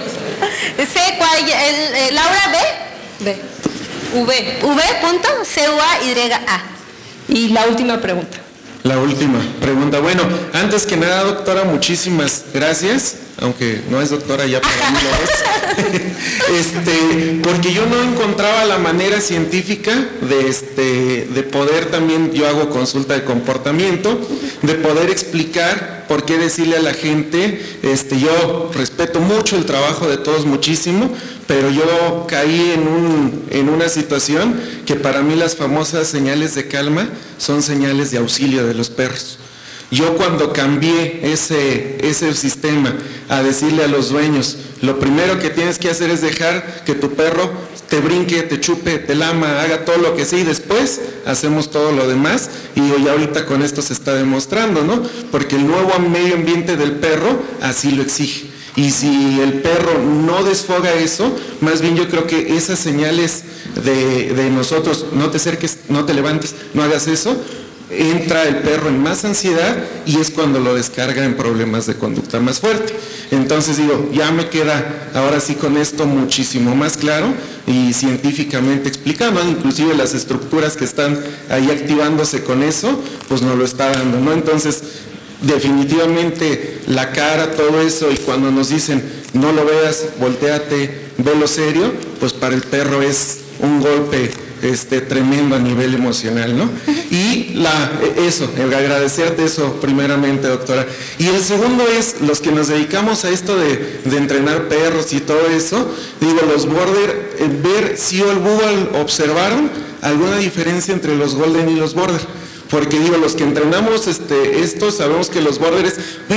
C. Cuaya, el, el, Laura B. B. V. V punto C U A Y A. Y la última pregunta. La última pregunta. Bueno, antes que nada, doctora, muchísimas gracias, aunque no es doctora, ya para mí lo es. este, porque yo no encontraba la manera científica de, este, de poder también, yo hago consulta de comportamiento, de poder explicar por qué decirle a la gente, este, yo respeto mucho el trabajo de todos muchísimo, pero yo caí en, un, en una situación que para mí las famosas señales de calma son señales de auxilio de los perros. Yo cuando cambié ese, ese sistema a decirle a los dueños, lo primero que tienes que hacer es dejar que tu perro te brinque, te chupe, te lama, haga todo lo que sea y después hacemos todo lo demás, y hoy ahorita con esto se está demostrando, ¿no? Porque el nuevo medio ambiente del perro así lo exige. Y si el perro no desfoga eso, más bien yo creo que esas señales de, de nosotros, no te acerques, no te levantes, no hagas eso, entra el perro en más ansiedad y es cuando lo descarga en problemas de conducta más fuerte. Entonces digo, ya me queda ahora sí con esto muchísimo más claro y científicamente explicado, ¿no? Inclusive las estructuras que están ahí activándose con eso, pues nos lo está dando, ¿no? Entonces, definitivamente la cara, todo eso, y cuando nos dicen no lo veas, volteate, velo serio, pues para el perro es un golpe este, tremendo a nivel emocional, ¿no? Y la, eso, el agradecerte eso primeramente, doctora. Y el segundo es, los que nos dedicamos a esto de, de entrenar perros y todo eso, digo, los border, eh, ver si o el Google observaron alguna diferencia entre los golden y los border. Porque digo, los que entrenamos este, estos, sabemos que los borders,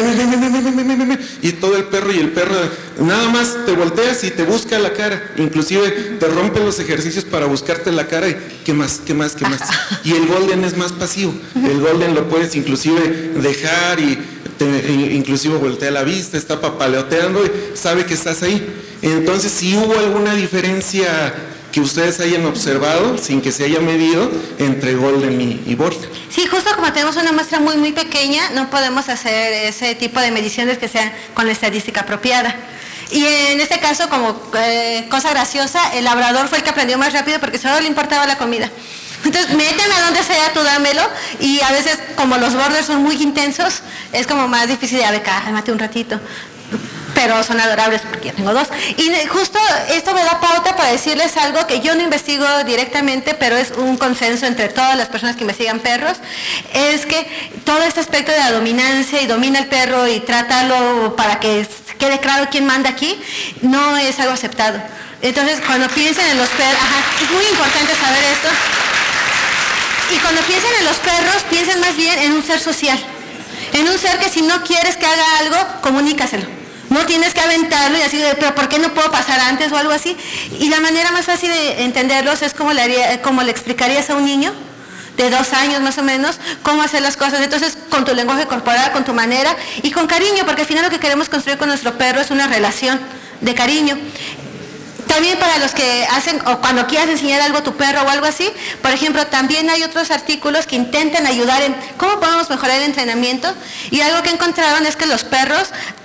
y todo el perro y el perro, nada más te volteas y te busca la cara, inclusive te rompen los ejercicios para buscarte la cara y ¿qué más, qué más, qué más? Y el golden es más pasivo, el golden lo puedes inclusive dejar y te, inclusive voltea la vista, está papaleoteando y sabe que estás ahí. Entonces, si hubo alguna diferencia que ustedes hayan observado, sin que se haya medido, entre golden y, y border. Sí, justo como tenemos una muestra muy muy pequeña, no podemos hacer ese tipo de mediciones que sean con la estadística apropiada. Y en este caso, como eh, cosa graciosa, el labrador fue el que aprendió más rápido porque solo le importaba la comida. Entonces, méteme a donde sea, tú dámelo, y a veces, como los borders son muy intensos, es como más difícil de, a ver, cálmate un ratito. Pero son adorables porque ya tengo dos. Y justo esto me da pauta para decirles algo que yo no investigo directamente, pero es un consenso entre todas las personas que investigan perros, es que todo este aspecto de la dominancia y domina el perro y trátalo para que quede claro quién manda aquí, no es algo aceptado. Entonces, cuando piensen en los perros, ajá, es muy importante saber esto, y cuando piensen en los perros, piensen más bien en un ser social, en un ser que si no quieres que haga algo, comunícaselo. No tienes que aventarlo y así, de, pero ¿por qué no puedo pasar antes o algo así? Y la manera más fácil de entenderlos es como le, haría, como le explicarías a un niño de dos años más o menos, cómo hacer las cosas. Entonces, con tu lenguaje corporal, con tu manera y con cariño, porque al final lo que queremos construir con nuestro perro es una relación de cariño. También para los que hacen, o cuando quieras enseñar algo a tu perro o algo así, por ejemplo, también hay otros artículos que intentan ayudar en cómo podemos mejorar el entrenamiento, y algo que encontraron es que los perros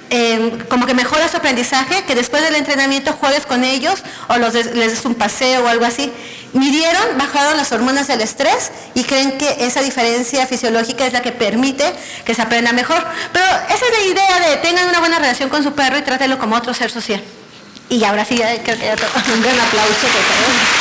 eh, como que mejora su aprendizaje, que después del entrenamiento juegues con ellos o los des, les des un paseo o algo así. Midieron, bajaron las hormonas del estrés y creen que esa diferencia fisiológica es la que permite que se aprenda mejor. Pero esa es la idea de tengan una buena relación con su perro y trátenlo como otro ser social. Y ahora sí, ya creo que ya todo. Un gran aplauso, por favor.